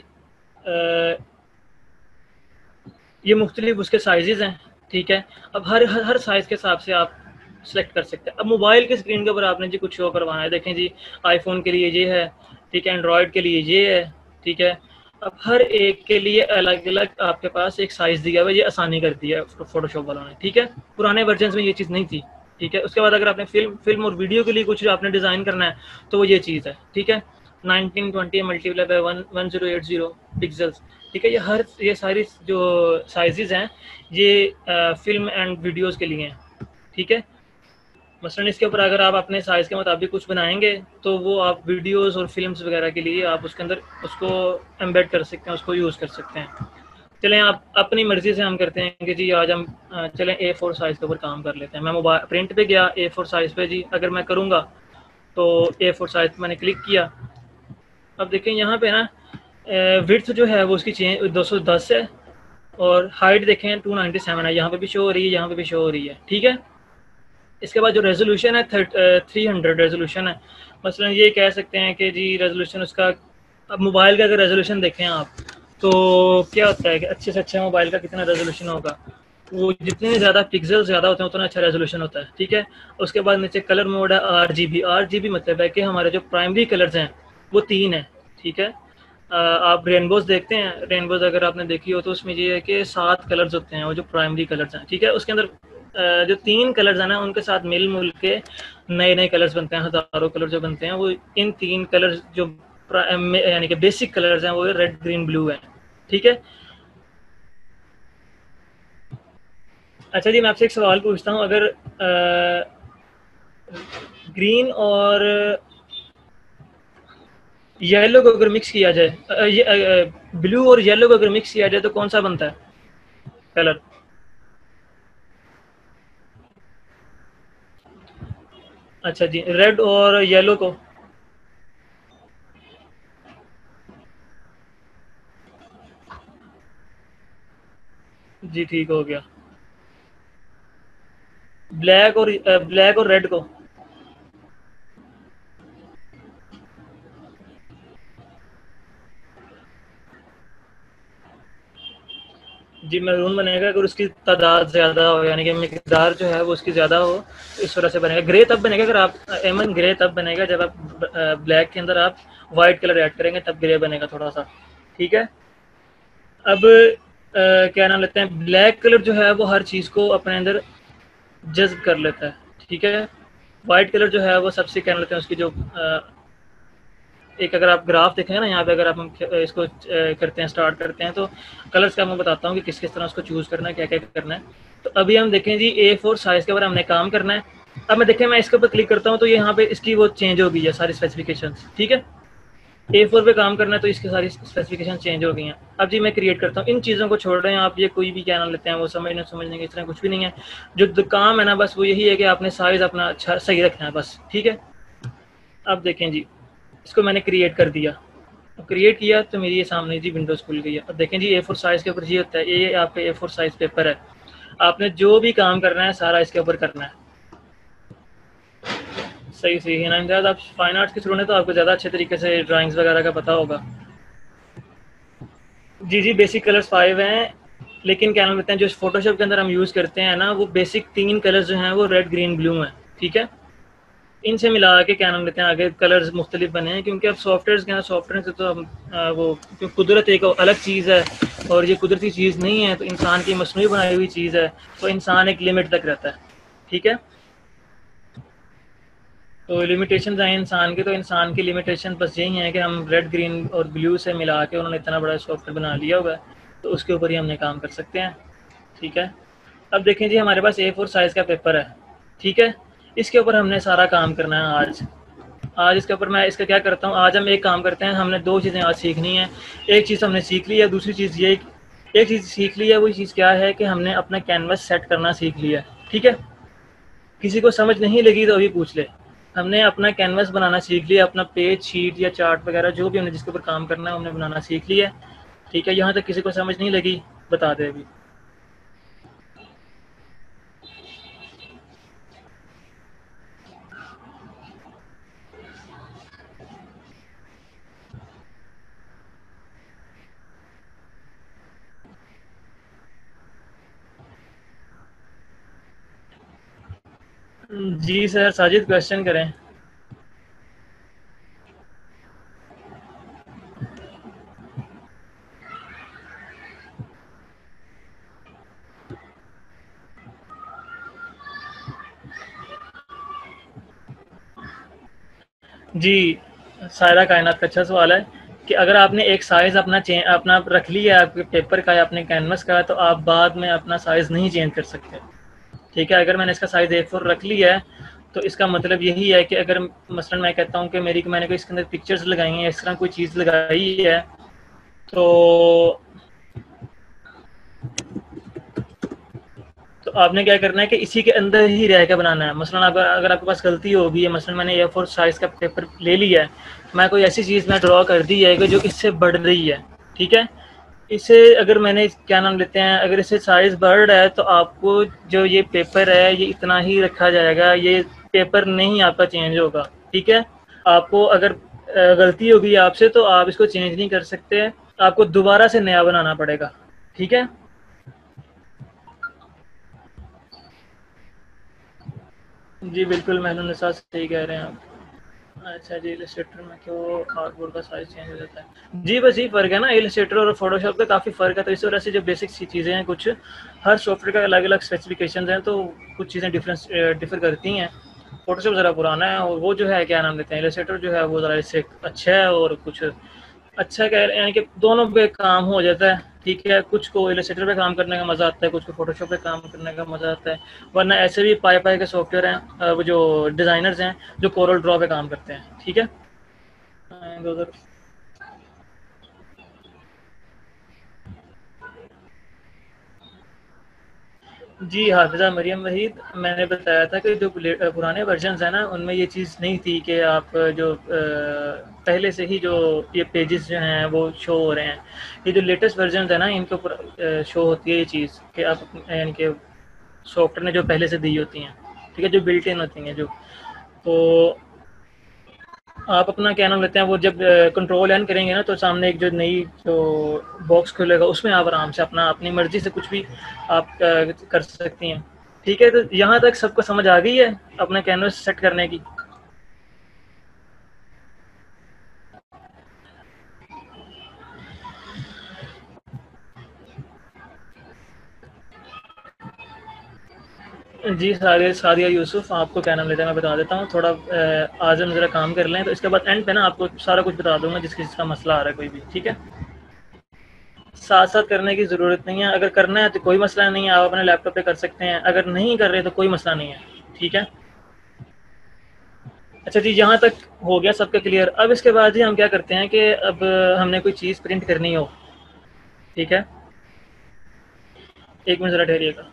ये मुख्तलिफ उसके साइजेज़ हैं। ठीक है, अब हर साइज़ के हिसाब से आप सेलेक्ट कर सकते हैं। अब मोबाइल की स्क्रीन के ऊपर आपने जी कुछ शो करवाना है, देखें जी आईफोन के लिए ये है, ठीक है, एंड्रॉयड के लिए ये है। ठीक है, अब हर एक के लिए अलग अलग आपके पास एक साइज़ दिया हुआ है, ये आसानी कर दी है फोटोशॉप वालों ने। ठीक है, पुराने वर्जन में ये चीज़ नहीं थी। ठीक है, उसके बाद अगर आपने फिल्म और वीडियो के लिए कुछ आपने डिज़ाइन करना है तो वो ये चीज़ है। ठीक है, 1920 मल्टीप्लाई बाय 1080 पिक्सल्स। ठीक है, ये सारी जो साइजेस हैं ये फिल्म एंड वीडियोस के लिए हैं। ठीक है, मसलन इसके ऊपर अगर आप अपने साइज़ के मुताबिक कुछ बनाएंगे तो वो आप वीडियोस और फिल्म्स वगैरह के लिए आप उसके अंदर उसको एम्बेड कर सकते हैं, उसको यूज़ कर सकते हैं। चलें, आप अपनी मर्ज़ी से हम करते हैं कि जी आज हम चलें A4 साइज़ के ऊपर काम कर लेते हैं। मैं मोबाइल प्रिंट पे गया A4 साइज़ पे जी, अगर मैं करूँगा तो A4 साइज़ पे मैंने क्लिक किया। अब देखें यहाँ पे ना विड्थ जो है वो उसकी 210 है और हाइट देखें 297 है। यहाँ पे भी शो हो रही है, यहाँ पे भी शो हो रही है। ठीक है, इसके बाद जो रेजोल्यूशन है 300 रेजोल्यूशन है। मसलन ये कह सकते हैं कि जी रेजोल्यूशन उसका, अब मोबाइल का अगर रेजोल्यूशन देखें आप तो क्या होता है कि अच्छे से अच्छा मोबाइल का कितना रेजोल्यूशन होगा, वो जितने ज़्यादा पिक्सल ज़्यादा होते हैं उतना अच्छा रेजोल्यूशन होता है। ठीक है, उसके बाद नीचे कलर मोड है RGB मतलब है कि हमारे जो प्राइमरी कलर्स हैं वो 3 हैं। ठीक है, आप रेनबोज देखते हैं, रेनबोज अगर आपने देखी हो तो उसमें ये है कि 7 कलर्स होते हैं वो जो प्राइमरी कलर्स हैं। ठीक है, उसके अंदर जो 3 कलर्स हैं ना उनके साथ मिल मुल के नए नए कलर्स बनते हैं, हज़ारों कलर जो बनते हैं वो इन 3 कलर्स जो यानी कि बेसिक कलर्स हैं वो रेड ग्रीन ब्लू है। ठीक है, अच्छा जी मैं आपसे एक सवाल पूछता हूँ, अगर ग्रीन और येलो को अगर मिक्स किया जाए, ब्लू और येलो को अगर मिक्स किया जाए तो कौन सा बनता है कलर? अच्छा जी, रेड और येलो को जी ठीक हो गया। ब्लैक और रेड को जी मैरून बनेगा अगर उसकी तादाद ज़्यादा हो, यानी कि मिकदार जो है वो उसकी ज़्यादा हो, तो इस वजह से बनेगा। ग्रे तब बनेगा अगर आप एमन ग्रे तब बनेगा जब आप ब्लैक के अंदर आप वाइट कलर ऐड करेंगे, तब ग्रे बनेगा थोड़ा सा। ठीक है, अब क्या नाम लेते हैं, ब्लैक कलर जो है वो हर चीज़ को अपने अंदर जज्ब कर लेता है। ठीक है, वाइट कलर जो है वो सबसे क्या लेते हैं उसकी जो एक अगर आप ग्राफ देखेंगे ना यहाँ पे, अगर आप हम इसको करते हैं स्टार्ट करते हैं तो कलर्स का मैं बताता हूँ कि किस किस तरह उसको चूज़ करना है, क्या क्या करना है। तो अभी हम देखें जी A4 साइज़ के ऊपर हमने काम करना है। अब मैं देखें मैं इसके ऊपर क्लिक करता हूँ तो ये यहाँ पे इसकी वो चेंज हो गई है सारी स्पेसिफिकेशंस। ठीक है, A4 पे काम करना है तो इसकी सारी स्पेसिफिकेशन चेंज हो गई हैं। अब जी मैं क्रिएट करता हूँ, इन चीज़ों को छोड़ रहे हैं आप, ये कोई भी क्या नाम लेते हैं वो समझने की इस तरह कुछ भी नहीं है। जो काम है ना बस वो यही है कि आपने साइज़ अपना अच्छा सही रखना है बस, ठीक है। अब देखें जी, इसको मैंने क्रिएट कर दिया, क्रिएट किया तो मेरी ये सामने जी विंडोज़ खुल गई है। अब देखें जी A4 साइज़ के ऊपर ये होता है, ये आपका A4 साइज़ पेपर है। आपने जो भी काम करना है सारा इसके ऊपर करना है। सही सही है ना इम्तियाज़, आप फाइन आर्ट्स के थ्रू ने तो आपको ज़्यादा अच्छे तरीके से ड्राइंग्स वगैरह का पता होगा। जी जी, बेसिक कलर्स 5 हैं, लेकिन क्या नाम लेते हैं जो फोटोशॉप के अंदर हम यूज़ करते हैं ना, वो बेसिक 3 कलर्स जो हैं वो रेड ग्रीन ब्लू हैं, ठीक है। इनसे मिला के क्या नाम लेते हैं आगे कलर्स मुख्तलिफ बने हैं, क्योंकि अब सॉफ्टवेयर के अंदर सॉफ्टवेयर से तो हम वो कुदरत एक अलग चीज़ है और ये कुदरती चीज़ नहीं है, तो इंसान की मसनूई बनाई हुई चीज़ है, तो इंसान एक लिमिट तक रहता है, ठीक है। तो लिमिटेशन हैं इंसान की, तो इंसान की लिमिटेशन बस यही है कि हम रेड ग्रीन और ब्लू से मिला के उन्होंने इतना बड़ा सॉफ्टवेयर बना लिया होगा, तो उसके ऊपर ही हमने काम कर सकते हैं, ठीक है। अब देखें जी हमारे पास A4 साइज़ का पेपर है, ठीक है। इसके ऊपर हमने सारा काम करना है आज। आज इसके ऊपर मैं इसका क्या करता हूँ, आज हम एक काम करते हैं, हमने 2 चीज़ें आज सीखनी है। एक चीज़ हमने सीख ली है, दूसरी चीज़ ये, एक चीज़ सीख ली है, वो चीज़ क्या है कि हमने अपना कैनवस सेट करना सीख लिया है, ठीक है। किसी को समझ नहीं लगी तो अभी पूछ ले। हमने अपना कैनवस बनाना सीख लिया, अपना पेज शीट या चार्ट वगैरह जो भी हमने जिसके ऊपर काम करना है हमने बनाना सीख लिया, ठीक है। यहाँ तक किसी को समझ नहीं लगी बता दे अभी। जी सर, साजिद क्वेश्चन करें। जी, सायरा कायनात का अच्छा सवाल है कि अगर आपने एक साइज़ अपना रख लिया है आपके पेपर का या अपने कैनवस का, तो आप बाद में अपना साइज़ नहीं चेंज कर सकते, ठीक है। अगर मैंने इसका साइज़ A4 रख लिया है तो इसका मतलब यही है कि अगर मसलन मैं कहता हूँ कि मैंने कोई इसके अंदर पिक्चर्स लगाई हैं, इस तरह कोई चीज़ लगाई है, तो आपने क्या करना है कि इसी के अंदर ही रह के बनाना है। मसलन अगर आपके पास गलती हो गई है, मसलन मैंने A4 साइज़ का पेपर ले लिया है, मैं कोई ऐसी चीज़ मैं ड्रॉ कर दी है कि जो इससे बढ़ रही है, ठीक है। इसे अगर मैंने क्या नाम लेते हैं, अगर इससे साइज़ बढ़ रहा है तो आपको जो ये पेपर है ये इतना ही रखा जाएगा, ये पेपर नहीं आपका चेंज होगा, ठीक है। आपको अगर गलती होगी आपसे तो आप इसको चेंज नहीं कर सकते, आपको दोबारा से नया बनाना पड़ेगा, ठीक है। जी बिल्कुल, महसूस निसा सही कह रहे हैं आप। अच्छा जी, इलस्ट्रेटर में क्यों आर्टबोर्ड का साइज़ चेंज हो जाता है? जी, बस यही फ़र्क है ना, इलस्ट्रेटर और फ़ोटोशॉप का काफ़ी फ़र्क है, तो इस वजह से जो बेसिक सी चीज़ें हैं कुछ, हर सॉफ्टवेयर का अलग-अलग स्पेसिफ़िकेशंस हैं, तो कुछ चीज़ें डिफ़र करती हैं। फ़ोटोशॉप ज़रा पुराना है और वो जो है क्या नाम लेते हैं, इलस्ट्रेटर जो है वो ज़रा इससे अच्छा है, और कुछ अच्छा कह रहे हैं, यानी कि दोनों पे काम हो जाता है, ठीक है। कुछ को इलस्ट्रेटर पे काम करने का मज़ा आता है, कुछ को फ़ोटोशॉप पे काम करने का मज़ा आता है, वरना ऐसे भी पाई के सॉफ्टवेयर हैं, वो जो डिज़ाइनर्स हैं जो कोरल ड्रॉ पे काम करते हैं, ठीक है। उधर जी, हाफ़िज़ा मरियम वहीद, मैंने बताया था कि जो पुराने वर्जन्स हैं ना, उनमें ये चीज़ नहीं थी कि आप जो पहले से ही जो ये पेजेस जो हैं वो शो हो रहे हैं। ये जो लेटेस्ट वर्जन्स है ना, इनके ऊपर शो होती है ये चीज़ कि आप यानी कि सॉफ्टवेयर ने जो पहले से दी होती हैं, ठीक है, जो बिल्ट इन होती हैं जो। तो आप अपना क्या नाम लेते हैं, वो जब कंट्रोल एन करेंगे ना, तो सामने एक जो नई जो बॉक्स खुलेगा, उसमें आप आराम से अपनी मर्ज़ी से कुछ भी आप कर सकती हैं, ठीक है। तो यहाँ तक सबको समझ आ गई है अपना कैनवस सेट करने की? जी, सादिया यूसुफ, आपको क्या नाम लेते हैं मैं बता देता हूँ थोड़ा। आज हम ज़रा काम कर लें, तो इसके बाद एंड पे ना आपको सारा कुछ बता दूंगा जिसका मसला आ रहा है कोई भी, ठीक है। साथ साथ करने की ज़रूरत नहीं है, अगर करना है तो कोई मसला नहीं है, आप अपने लैपटॉप पे कर सकते हैं, अगर नहीं कर रहे तो कोई मसला नहीं है, ठीक है। अच्छा जी, यहाँ तक हो गया सबका क्लियर। अब इसके बाद ही हम क्या करते हैं कि अब हमने कोई चीज़ प्रिंट करनी हो, ठीक है, एक मिनट ज़रा ठहरिएगा।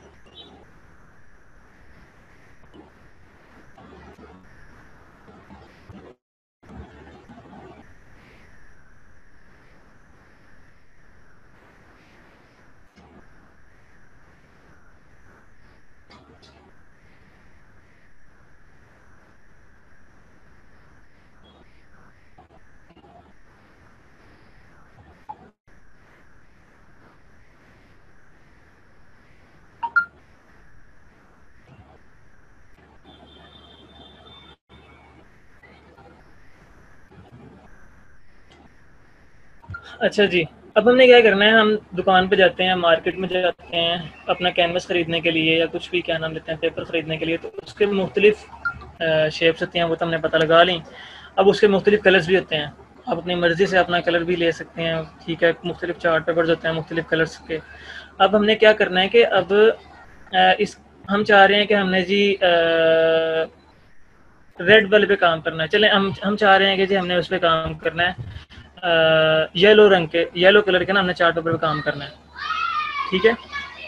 अच्छा जी, अब हमने क्या करना है, हम दुकान पे जाते हैं, मार्केट में जाते हैं अपना कैनवस ख़रीदने के लिए या कुछ भी क्या नाम लेते हैं पेपर ख़रीदने के लिए, तो उसके मुख्तलिफ शेप्स होती हैं, वो तो हमने पता लगा ली। अब उसके मुख्तलिफ कलर्स भी होते हैं, आप अपनी मर्ज़ी से अपना कलर भी ले सकते हैं, ठीक है, मुख्तलिफ चार्ट पेपर्स होते हैं मुख्तलिफ कलर्स के। अब हमने क्या करना है कि अब इस हम चाह रहे हैं कि हमने जी रेड वाले पे काम करना है, चलें हम चाह रहे हैं कि जी हमने उस पर काम करना है येलो रंग के, येलो कलर के ना हमने चार्ट पेपर पे काम करना है, ठीक है।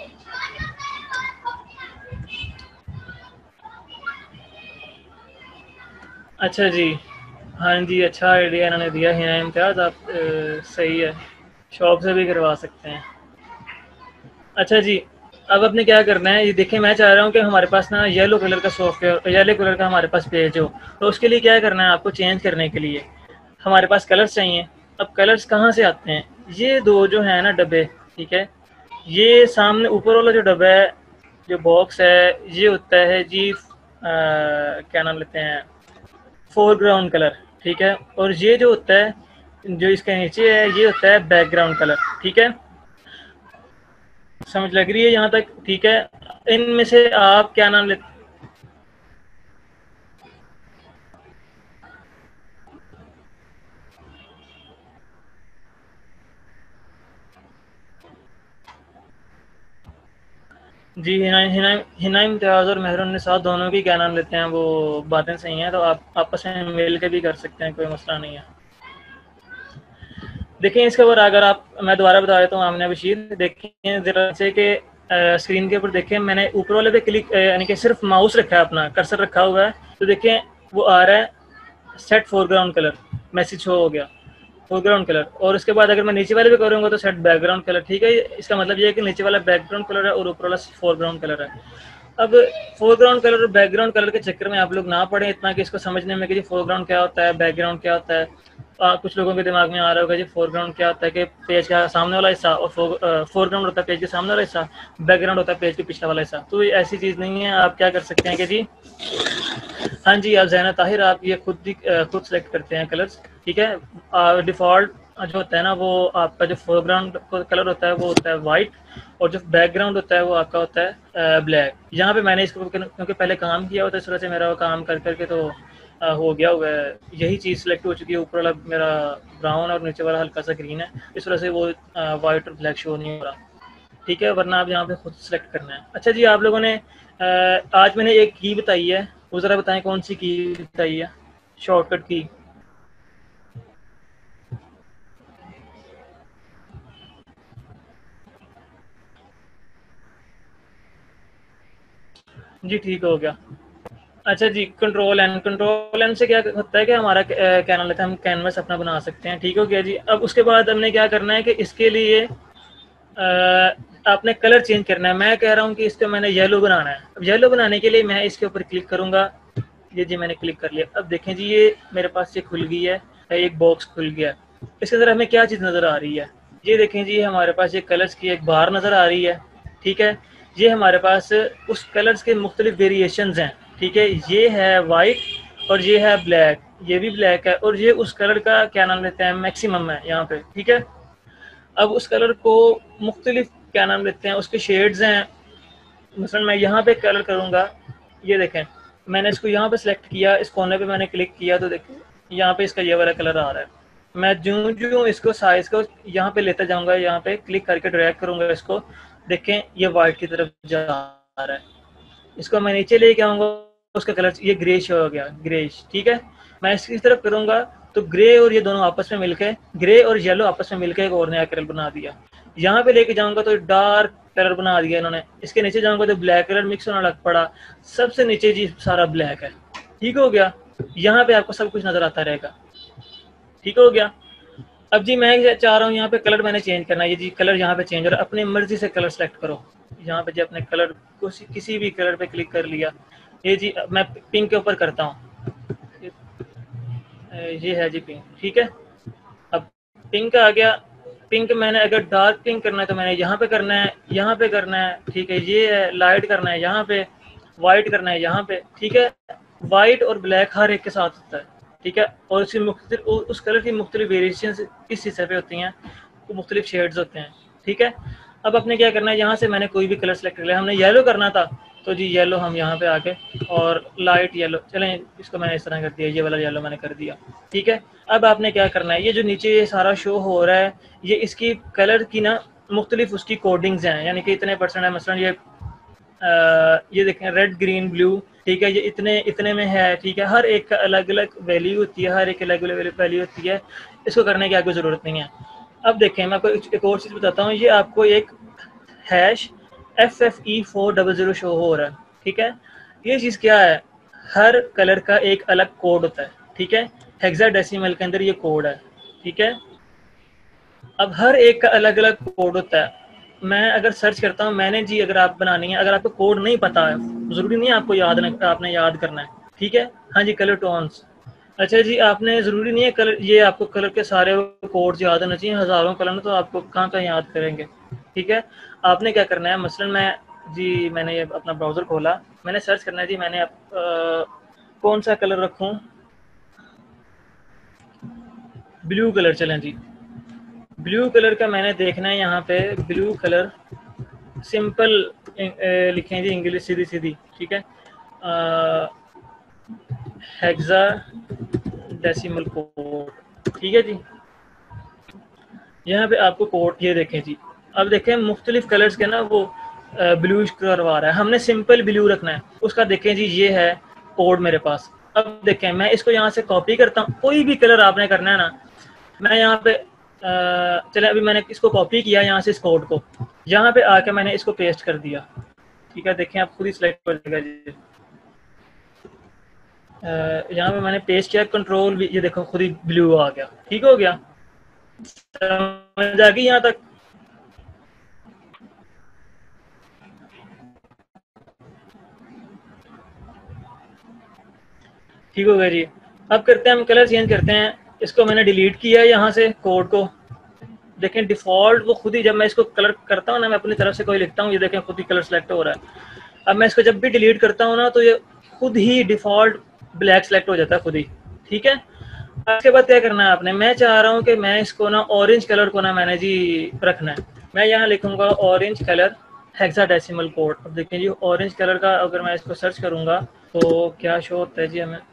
अच्छा जी, हाँ जी, अच्छा आइडिया इन्होंने दिया है इम्तियाज़, आप सही है, शॉप से भी करवा सकते हैं। अच्छा जी, अब आपने क्या करना है, ये देखिए मैं चाह रहा हूँ कि हमारे पास ना येलो कलर का सॉफ्टवेयर, येलो कलर का हमारे पास पेज हो, तो उसके लिए क्या करना है आपको, चेंज करने के लिए हमारे पास कलर्स चाहिए। अब कलर्स कहाँ से आते हैं, ये दो जो है ना डब्बे, ठीक है, ये सामने ऊपर वाला जो डब्बा है, जो बॉक्स है, ये होता है जी क्या नाम लेते हैं, फोरग्राउंड कलर, ठीक है, और ये जो होता है, जो इसके नीचे है, ये होता है बैकग्राउंड कलर, ठीक है। समझ लग रही है यहाँ तक, ठीक है। इनमें से आप क्या नाम लेते, जी हिना हिना हिना इम्तियाज़ और मेहरुन्निसा दोनों की क्या नाम लेते हैं, वो बातें सही हैं, तो आप आपस में मिल के भी कर सकते हैं, कोई मसला नहीं है। देखिए इसके ऊपर अगर आप, मैं दोबारा बता देता हूँ आमना बशीर, देखिए ज़रा से कि स्क्रीन के ऊपर देखें, मैंने ऊपर वाले पे क्लिक यानी कि सिर्फ माउस रखा है, अपना कर्सर रखा हुआ है, तो देखें वो आ रहा है set foreground colour, message show हो गया फोरग्राउंड कलर, और उसके बाद अगर मैं नीचे वाले पे करूँगा तो सेट बैकग्राउंड कलर, ठीक है। इसका मतलब ये है कि नीचे वाला बैकग्राउंड कलर है और ऊपर वाला फोरग्राउंड कलर है। अब फोरग्राउंड कलर और बैकग्राउंड कलर के चक्कर में आप लोग ना पड़े इतना कि इसको समझने में कि जी फोरग्राउंड क्या होता है, बैकग्राउंड क्या होता है। कुछ लोगों के दिमाग में आ रहा होगा जी फोरग्राउंड क्या होता है कि पेज का सामने वाला हिस्सा, और फोरग्राउंड होता है पेज के सामने वाला हिस्सा, बैकग्राउंड होता है पेज के पिछला वाला हिस्सा। तो ये ऐसी चीज़ नहीं है, आप क्या कर सकते हैं कि जी, हाँ जी, आप ज़ैना ताहिर, आप ये खुद सेलेक्ट करते हैं कलर्स, ठीक है। डिफ़ॉल्ट जो होता है ना, वो आपका जो फोरग्राउंड कलर होता है वो होता है वाइट, और जो बैकग्राउंड होता है वो आपका होता है ब्लैक। यहाँ पे मैंने इसको क्योंकि पहले काम किया होता है, इस वजह से मेरा वो काम कर करके तो हो गया हुआ है, यही चीज़ सेलेक्ट हो चुकी है। ऊपर वाला मेरा ब्राउन और नीचे वाला हल्का सा ग्रीन है, इस वजह से वो वाइट और ब्लैक शो नहीं हो रहा, ठीक है, वरना आप यहाँ पे खुद सेलेक्ट करना है। अच्छा जी, आप लोगों ने आज मैंने एक की बताई है, वो ज़रा बताएं कौन सी की बताई है, शॉर्टकट की। जी ठीक हो गया। अच्छा जी, कंट्रोल एन से क्या होता है कि हमारा क्या नाम लेते हैं, हम कैनवस अपना बना सकते हैं, ठीक हो गया जी। अब उसके बाद हमने क्या करना है कि इसके लिए आपने कलर चेंज करना है। मैं कह रहा हूँ कि इसको मैंने येलो बनाना है। अब येलो बनाने के लिए मैं इसके ऊपर क्लिक करूँगा, ये जी मैंने क्लिक कर लिया। अब देखें जी, ये मेरे पास ये खुल गई है, एक बॉक्स खुल गया। इसके अंदर हमें क्या चीज़ नज़र आ रही है, ये देखें जी, हमारे पास ये कलर्स की एक बार नज़र आ रही है, ठीक है। ये हमारे पास उस कलर्स के मुख्तलिफ वेरिएशंस हैं, ठीक है। ये है वाइट और ये है ब्लैक, ये भी ब्लैक है, और ये उस कलर का क्या नाम लेते हैं मैक्सिमम है यहाँ पे, ठीक है। अब उस कलर को मुख्तलिफ क्या नाम लेते हैं, उसके शेड्स हैं। मसलन मैं यहाँ पे कलर करूँगा, ये देखें, मैंने इसको यहाँ पे सिलेक्ट किया, इस कोने पे मैंने क्लिक किया, तो देखें यहाँ पे इसका ये वाला कलर आ रहा है। मैं जूँ जूँ इसको साइज़ को यहाँ पे लेता जाऊँगा, यहाँ पे क्लिक करके ड्रैग करूँगा इसको, देखें ये वाइट की तरफ जा रहा है। इसको मैं नीचे लेके आऊँगा, उसका कलर ये ग्रे शो हो गया, ग्रेश, ठीक है। मैं इसकी तरफ करूंगा तो ग्रे और ये दोनों आपस में मिलकर, ग्रे और येलो आपस में मिलकर एक और नया कलर बना दिया। यहाँ पे लेके जाऊंगा तो डार्क कलर बना दिया इन्होंने। इसके नीचे जाऊंगा तो ब्लैक कलर मिक्स होना लग पड़ा, सबसे नीचे जी सारा ब्लैक है, ठीक हो गया। यहाँ पे आपको सब कुछ नजर आता रहेगा, ठीक हो गया। अब जी मैं चाह रहा हूँ यहाँ पे कलर मैंने चेंज करना है, ये जी कलर यहाँ पे चेंज हो रहा है, अपनी मर्जी से कलर सेलेक्ट करो। यहाँ पे जी अपने कलर को किसी भी कलर पे क्लिक कर लिया। ये जी मैं पिंक के ऊपर करता हूँ, ये है जी पिंक, ठीक है। अब पिंक आ गया। पिंक मैंने अगर डार्क पिंक करना है तो मैंने यहाँ पे करना है, यहाँ पे करना है, ठीक है। ये है लाइट करना है यहाँ पे, वाइट करना है यहाँ पे, ठीक है। वाइट और ब्लैक हर एक के साथ होता है, ठीक है। और उसकी मुख्तलिफ उस कलर की मुख्तलिफ वेरिएशन इस हिस्से पे होती हैं, वो मुख्तलिफ शेड्स होते हैं, ठीक है। अब आपने क्या करना है, यहाँ से मैंने कोई भी कलर सेलेक्ट कर लिया। हमने येलो करना था तो जी येलो हम यहाँ पे आके और लाइट येलो, चलें इसको मैंने इस तरह कर दिया, ये वाला येलो मैंने कर दिया, ठीक है। अब आपने क्या करना है, ये जो नीचे ये सारा शो हो रहा है, ये इसकी कलर की ना मुख्तलिफ उसकी कोडिंग्स हैं, यानी कि इतने परसेंट है। मसलन ये देखें रेड ग्रीन ब्लू, ठीक है, ये इतने इतने में है, ठीक है। हर एक का अलग अलग वैल्यू होती है, हर एक अलग अलग वैल्यू होती है। इसको करने की आपको ज़रूरत नहीं है। अब देखें मैं आपको एक और चीज़ बताता हूँ। ये आपको एक हैश FFE400 शो हो रहा है, ठीक है। ये चीज़ क्या है, हर कलर का एक अलग कोड होता है, ठीक है। हेक्साडेसिमल के अंदर ये कोड है, ठीक है। अब हर एक का अलग अलग कोड होता है। मैं अगर सर्च करता हूँ, मैंने जी अगर आप बनानी है, अगर आपको कोड नहीं पता है, ज़रूरी नहीं है आपको आपने याद करना है, ठीक है। हाँ जी, कलर टोन्स, अच्छा जी, आपने ज़रूरी नहीं है कलर, ये आपको कलर के सारे कोड्स याद होने चाहिए, हज़ारों कलर तो आपको कहाँ कहाँ याद करेंगे, ठीक है। आपने क्या करना है, मसलन मैंने ये अपना ब्राउज़र खोला, मैंने सर्च करना है जी, मैंने कौन सा कलर रखूँ, ब्लू कलर, चलें जी ब्लू कलर का मैंने देखना है। यहाँ पे ब्लू कलर सिंपल लिखें जी, इंग्लिश सीधी सीधी, ठीक है। हेक्साडेसिमल कोड, ठीक है जी। यहाँ पे आपको कोड ये देखें जी, अब देखें मुख्तलिफ कलर्स के ना वो ब्लू करवा रहा है, हमने सिंपल ब्लू रखना है उसका। देखें जी ये है कोड मेरे पास। अब देखें मैं इसको यहाँ से कॉपी करता हूँ, कोई भी कलर आपने करना है ना, मैं यहाँ पे चले अभी मैंने इसको कॉपी किया यहाँ से, इस कोड को यहाँ पे आके मैंने इसको पेस्ट कर दिया, ठीक है। देखें आप खुद ही सिलेक्ट कर देगा जी। यहाँ पे मैंने पेस्ट किया, कंट्रोल भी, ये देखो खुद ही ब्लू आ गया, ठीक हो गया। समझ आ गई यहाँ तक? ठीक हो गया जी। अब करते हैं हम कलर चेंज करते हैं। इसको मैंने डिलीट किया यहाँ से कोड को। देखें डिफ़ॉल्ट वो खुद ही, जब मैं इसको कलर करता हूँ ना, मैं अपनी तरफ से कोई लिखता हूँ, ये देखें खुद ही कलर सेलेक्ट हो रहा है। अब मैं इसको जब भी डिलीट करता हूँ ना, तो ये खुद ही डिफ़ॉल्ट ब्लैक सेलेक्ट हो जाता है खुद ही, ठीक है। उसके बाद क्या करना है आपने, मैं चाह रहा हूँ कि मैं इसको ना ऑरेंज कलर को ना मैंने जी रखना है। मैं यहाँ लिखूँगा ऑरेंज कलर हेक्साडेसिमल कोड। अब देखें जी ऑरेंज कलर का अगर मैं इसको सर्च करूँगा तो क्या शो होता है जी हमें,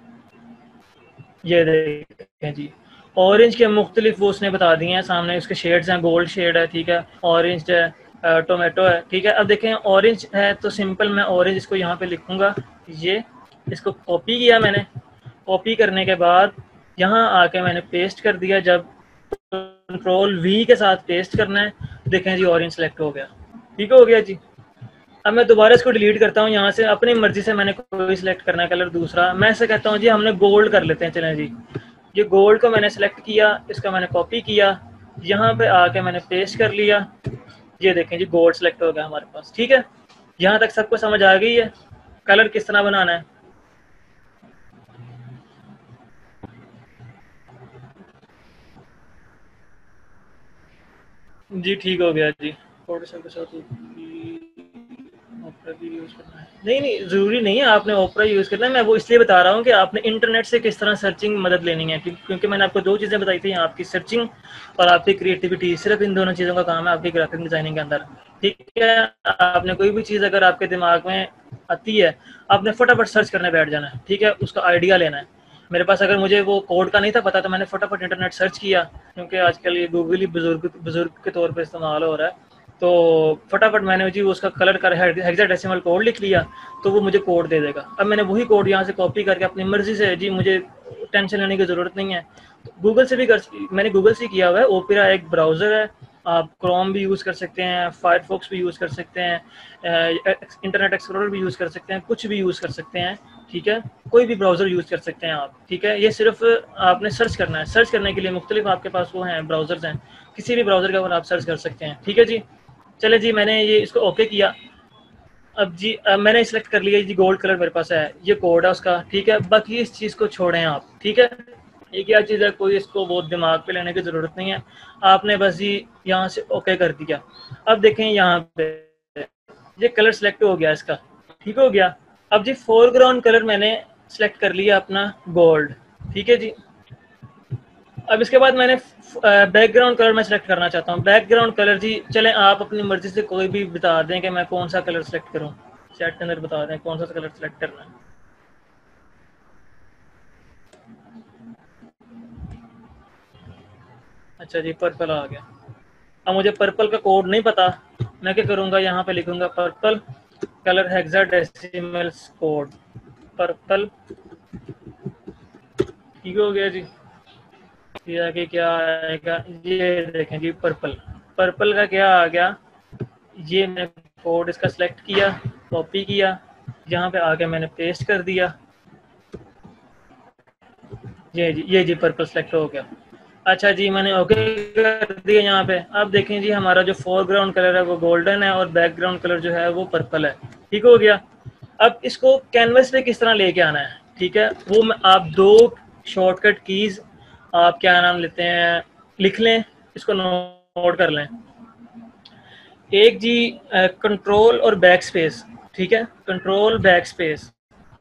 ये देखें जी ऑरेंज के मुख्तलिफ वो उसने बता दिए हैं सामने। उसके शेड्स हैं, गोल्ड शेड है, ठीक है, ऑरेंज है, टोमेटो है, ठीक है। अब देखें ऑरेंज है तो सिंपल मैं ऑरेंज इसको यहाँ पे लिखूँगा, ये इसको कॉपी किया मैंने। कॉपी करने के बाद यहाँ आके मैंने पेस्ट कर दिया। जब कंट्रोल V के साथ पेस्ट करना है, देखें जी ऑरेंज सेलेक्ट हो गया, ठीक हो गया जी। अब मैं दोबारा इसको डिलीट करता हूँ यहाँ से, अपनी मर्जी से मैंने कोई सिलेक्ट करना है कलर दूसरा। मैं ऐसे कहता हूँ जी हमने गोल्ड कर लेते हैं, चलें जी। ये गोल्ड को मैंने सेलेक्ट किया, इसका मैंने कॉपी किया, यहाँ पे आके मैंने पेस्ट कर लिया। ये देखें जी गोल्ड सेलेक्ट हो गया हमारे पास, ठीक है। यहाँ तक सबको समझ आ गई है कलर किस तरह बनाना है? जी ठीक हो गया जी। फोटोशॉप के साथ ओपरा भी यूज़ करना है? नहीं नहीं, ज़रूरी नहीं है आपने ओपरा यूज़ करना है। मैं वो इसलिए बता रहा हूँ कि आपने इंटरनेट से किस तरह सर्चिंग मदद लेनी है, क्योंकि मैंने आपको दो चीज़ें बताई थी, आपकी सर्चिंग और आपकी क्रिएटिविटी। सिर्फ इन दोनों चीज़ों का काम है आपकी ग्राफिक डिज़ाइनिंग के अंदर, ठीक है। आपने कोई भी चीज़ अगर आपके दिमाग में आती है, आपने फटाफट सर्च करने बैठ जाना है, ठीक है, उसका आइडिया लेना है। मेरे पास अगर मुझे वो कोड का नहीं था पता, तो मैंने फटाफट इंटरनेट सर्च किया, क्योंकि आजकल ये गूगल ही बुजुर्ग के तौर पे इस्तेमाल हो रहा है। तो फटाफट मैंने जी उसका कलर का हेक्साडेसिमल कोड लिख लिया, तो वो मुझे कोड दे देगा। अब मैंने वही कोड यहाँ से कॉपी करके अपनी मर्जी से, जी मुझे टेंशन लेने की ज़रूरत नहीं है, गूगल से भी कर, मैंने गूगल से किया हुआ है। ओपेरा एक ब्राउज़र है, आप क्रोम भी यूज़ कर सकते हैं, फायरफॉक्स भी यूज़ कर सकते हैं, इंटरनेट एक्सप्लोरर भी यूज़ कर सकते हैं, कुछ भी यूज़ कर सकते हैं, ठीक है, कोई भी ब्राउज़र यूज़ कर सकते हैं आप, ठीक है। ये सिर्फ आपने सर्च करना है, सर्च करने के लिए मुख्तलिफ आपके पास वो हैं ब्राउज़र्स हैं, किसी भी ब्राउज़र के ऊपर आप सर्च कर सकते हैं, ठीक है जी। चले जी, मैंने ये इसको ओके किया। अब जी मैंने सिलेक्ट कर लिया जी, गोल्ड कलर मेरे पास है, ये कोड है उसका, ठीक है। बाकी इस चीज़ को छोड़ें आप, ठीक है, ये क्या चीज़ है, कोई इसको बहुत दिमाग पे लेने की ज़रूरत नहीं है, आपने बस जी यहाँ से ओके कर दिया। अब देखें यहाँ पे ये कलर सेलेक्ट हो गया इसका, ठीक हो गया। अब जी फोरग्राउंड कलर मैंने सेलेक्ट कर लिया अपना गोल्ड, ठीक है जी। अब इसके बाद मैंने बैकग्राउंड कलर मैं सेलेक्ट करना चाहता हूँ। बैकग्राउंड कलर जी चलें आप अपनी मर्जी से कोई भी बता दें कि मैं कौन सा कलर सेलेक्ट करूँ, चैट के अंदर बता दें कौन सा कलर सेलेक्ट करना है। अच्छा जी, पर्पल आ गया। अब मुझे पर्पल का कोड नहीं पता, मैं क्या करूँगा, यहाँ पे लिखूँगा purple colour hexadecimal code, purple, ठीक हो गया जी। ये आगे क्या आएगा, ये देखें जी, पर्पल, पर्पल का क्या आ गया, ये मैंने कोड इसका सेलेक्ट किया, कॉपी किया, यहाँ पे आके मैंने पेस्ट कर दिया, ये जी पर्पल सेलेक्ट हो गया। अच्छा जी, मैंने ओके कर दिया यहाँ पे। अब देखें जी, हमारा जो फोरग्राउंड कलर है वो गोल्डन है और बैकग्राउंड कलर जो है वो पर्पल है, ठीक हो गया। अब इसको कैनवस पे किस तरह लेके आना है, ठीक है, वो आप दो शॉर्टकट कीज आप क्या नाम लेते हैं लिख लें, इसको नोट कर लें। एक जी कंट्रोल और बैक स्पेस, ठीक है, कंट्रोल बैक स्पेस,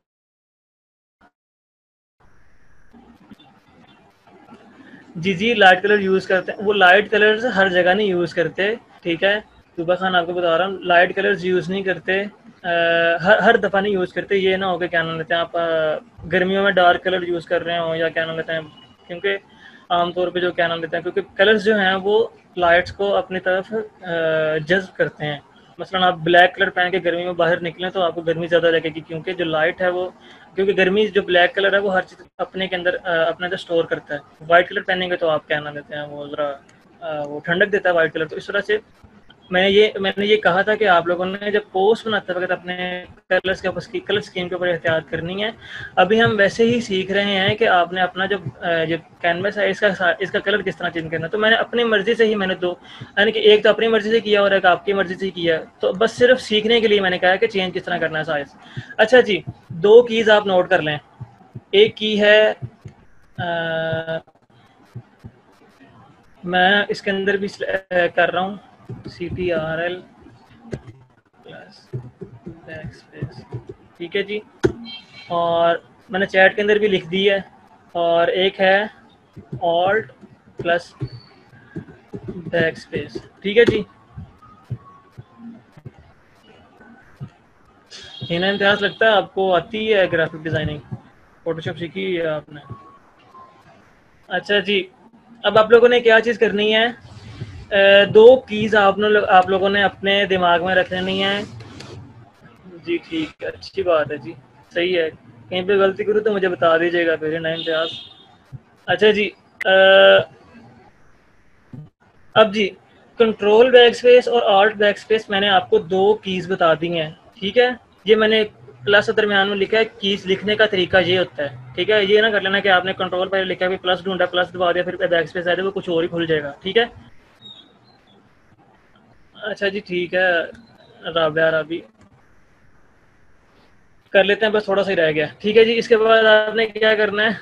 जी लाइट कलर यूज़ करते हैं, वो लाइट कलर्स हर जगह नहीं यूज़ करते, ठीक है, सुबह खान आपको बता रहा हूँ, लाइट कलर्स यूज़ नहीं करते, हर दफ़ा नहीं यूज़ करते। ये ना हो कि क्या नाम लेते हैं आप गर्मियों में डार्क कलर यूज़ कर रहे हो या क्या नाम लेते हैं, क्योंकि आमतौर पे जो क्या नाम लेते हैं, क्योंकि कलर्स जो हैं वो लाइट्स को अपनी तरफ जज्ब करते हैं। मसलन आप ब्लैक कलर पहन के गर्मी में बाहर निकलें तो आपको गर्मी ज़्यादा लगेगी, क्योंकि जो लाइट है वो, क्योंकि गर्मी जो ब्लैक कलर है वो हर चीज़ अपने के अंदर अपने अंदर स्टोर करता है। वाइट कलर पहनेंगे तो आप क्या नाम लेते हैं, वो ज़रा वो ठंडक देता है वाइट कलर। तो इस तरह से मैंने ये कहा था कि आप लोगों ने जब पोस्ट बनाते वक्त अपने कलर्स के ऊपर, कलर स्कीम के ऊपर एहतियात करनी है। अभी हम वैसे ही सीख रहे हैं कि आपने अपना जो कैनवस है इसका कलर किस तरह चेंज करना है। तो मैंने अपनी मर्जी से ही मैंने दो, यानी कि एक तो अपनी मर्जी से किया और एक आपकी मर्जी से किया, तो बस सिर्फ सीखने के लिए मैंने कहा कि चेंज किस तरह करना है साइज। अच्छा जी, दो कीज़ आप नोट कर लें। एक की है मैं इसके अंदर भी कर रहा हूँ, CTRL प्लस बैक स्पेस, ठीक है जी, और मैंने चैट के अंदर भी लिख दी है। और एक है ऑल्ट प्लस बैक स्पेस, ठीक है जी। हिना इम्तियाज, लगता है आपको आती है ग्राफिक डिज़ाइनिंग, फोटोशॉप सीखी है आपने। अच्छा जी, अब आप लोगों ने क्या चीज़ करनी है, दो कीज़ आप लोगों ने अपने दिमाग में रख लेनी है जी, ठीक है, अच्छी बात है जी, सही है। कहीं पे गलती करूँ तो मुझे बता दीजिएगा फिर, 9 इम्तियाज। अच्छा जी, अब जी कंट्रोल बैक स्पेस और ऑल्ट बैक स्पेस मैंने आपको दो कीज़ बता दी हैं, ठीक है। ये मैंने प्लस दरमियान में लिखा है, कीज़ लिखने का तरीका ये होता है, ठीक है। ये ना कर लेना कि आपने कंट्रोल पर लिखा है, प्लस ढूंढा, प्लस दबा दिया, फिर बैक स्पेस आ जाएगा, वो कुछ और ही खुल जाएगा, ठीक है। अच्छा जी, ठीक है, राबिया राबी कर लेते हैं, बस थोड़ा सा ही रह गया, ठीक है जी। इसके बाद आपने क्या करना है,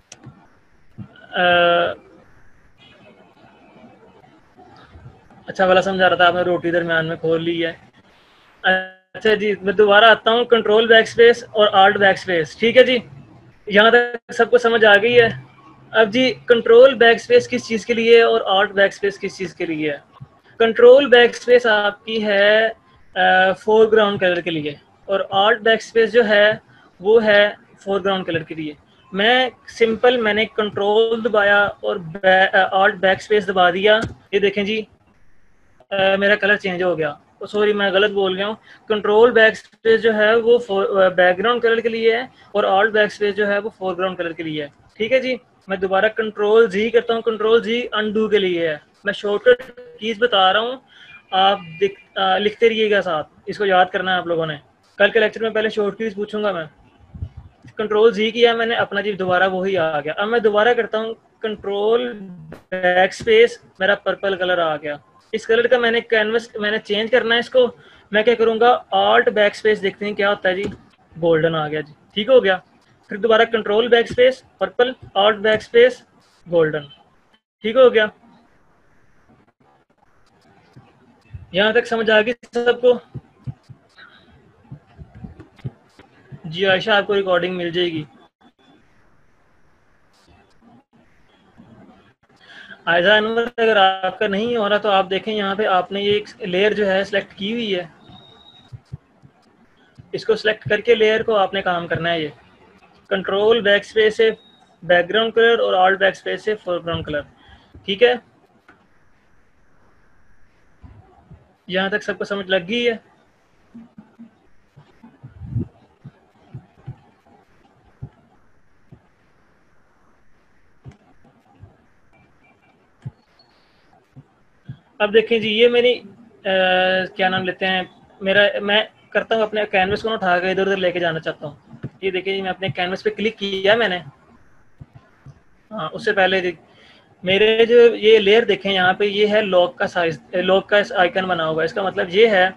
अच्छा वाला समझा रहा था, आपने रोटी दरमियान में खोल ली है। अच्छा जी, मैं दोबारा आता हूँ, कंट्रोल बैक स्पेस और आल्ट बैक स्पेस, ठीक है जी। यहाँ तक सबको समझ आ गई है। अब जी कंट्रोल बैक स्पेस किस चीज़ के लिए है और आल्ट बैक स्पेस किस चीज़ के लिए है। कंट्रोल बैक स्पेस आपकी है फोरग्राउंड कलर के लिए, और आल्ट बैक स्पेस जो है वो है फोरग्राउंड कलर के लिए। मैंने कंट्रोल दबाया और आल्ट बैक स्पेस दबा दिया, ये देखें जी, मेरा कलर चेंज हो गया, सॉरी मैं गलत बोल गया हूँ। कंट्रोल बैक स्पेस जो है वो बैकग्राउंड कलर के लिए है और ऑल्ट बैक स्पेस जो है वो फोरग्राउंड कलर के लिए है। ठीक है जी, मैं दोबारा कंट्रोल जी करता हूँ, कंट्रोल जी अनडू के लिए है। मैं शॉर्टकट कीज बता रहा हूँ, आप लिखते रहिएगा साथ, इसको याद करना है आप लोगों ने। कल के लेक्चर में पहले शॉर्ट कीज पूछूंगा मैं। कंट्रोल जी किया मैंने, अपना जी दोबारा वही आ गया। अब मैं दोबारा करता हूँ कंट्रोल बैक स्पेस, मेरा पर्पल कलर आ गया। इस कलर का मैंने कैनवस मैंने चेंज करना है इसको, मैं क्या करूँगा, ऑल्ट बैक स्पेस, देखते हैं क्या होता है जी, गोल्डन आ गया जी, ठीक हो गया। फिर दोबारा control back space purple, alt back space golden, ठीक हो गया। यहाँ तक समझ आ गई सबको? जी आयशा, आपको रिकॉर्डिंग मिल जाएगी। आयशा अनवर, अगर आपका नहीं हो रहा तो आप देखें यहाँ पे आपने ये एक लेयर जो है सिलेक्ट की हुई है, इसको सिलेक्ट करके लेयर को आपने काम करना है। ये कंट्रोल बैक स्पेस से बैकग्राउंड कलर और ऑल्ट बैक स्पेस से फोरग्राउंड कलर, ठीक है। यहाँ तक सबको समझ लग गई है? अब देखें जी, ये मेरी क्या नाम लेते हैं, मेरा मैं करता हूँ अपने कैनवस को उठा कर इधर उधर लेके जाना चाहता हूँ। ये देखिए जी, मैं अपने कैनवस पे क्लिक किया मैंने। हाँ, उससे पहले जी मेरे जो ये लेयर देखें यहाँ पे, ये है लॉक का साइज, लॉक का आइकन बना हुआ है। इसका मतलब ये है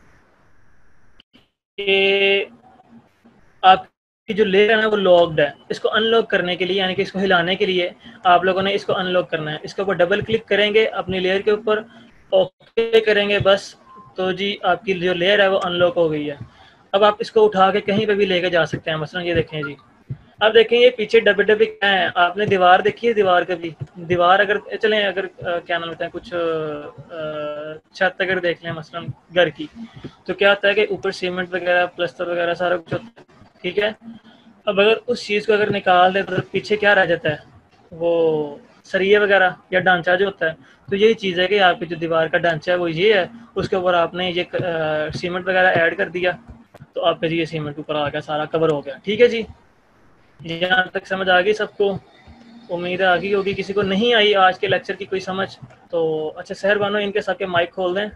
कि आपकी जो लेयर है ना वो लॉक्ड है। इसको अनलॉक करने के लिए, यानी कि इसको हिलाने के लिए आप लोगों ने इसको अनलॉक करना है। इसके ऊपर डबल क्लिक करेंगे अपनी लेयर के ऊपर, ओके करेंगे बस, तो जी आपकी जो लेयर है वो अनलॉक हो गई है। अब आप इसको उठा के कहीं पे भी लेके जा सकते हैं। मसलन ये देखें जी, अब देखें ये पीछे डब्बे डब्बे क्या है, आपने दीवार देखी है? दीवार कभी, दीवार अगर चलें, अगर क्या नाम होता है, कुछ छत अगर देख लें मसलन घर की, तो क्या होता है कि ऊपर सीमेंट वगैरह प्लस्तर वगैरह सारा कुछ होता है, ठीक है। अब अगर उस चीज़ को अगर निकाल दे तो पीछे क्या रह जाता है, वो सरिये वगैरह या ढांचा जो होता है। तो यही चीज़ है कि आपकी जो दीवार का ढांचा है वो ये है, उसके ऊपर आपने ये सीमेंट वगैरह ऐड कर दिया, तो आपका जी ये सीमेंट ऊपर आ गया, सारा कवर हो गया, ठीक है जी। यहाँ तक समझ आ गई सबको? उम्मीद है आ गई होगी। किसी को नहीं आई आज के लेक्चर की कोई समझ तो अच्छा, शहर बानो इनके सबके माइक खोल दें,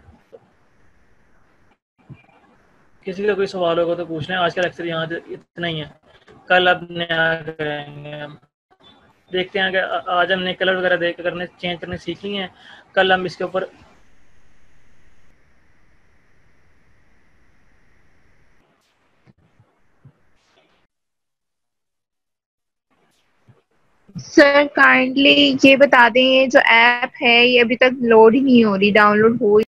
किसी का कोई सवाल होगा तो पूछ लें। आज का लेक्चर यहाँ इतना ही है, कल अब नया करेंगे हम। देखते हैं कि आज हमने कलर वगैरह देख करने चेंज करने सीख ली हैं, कल हम इसके ऊपर सर काइंडली ये बता दें, ये जो ऐप है ये अभी तक लोड ही नहीं हो रही, डाउनलोड हो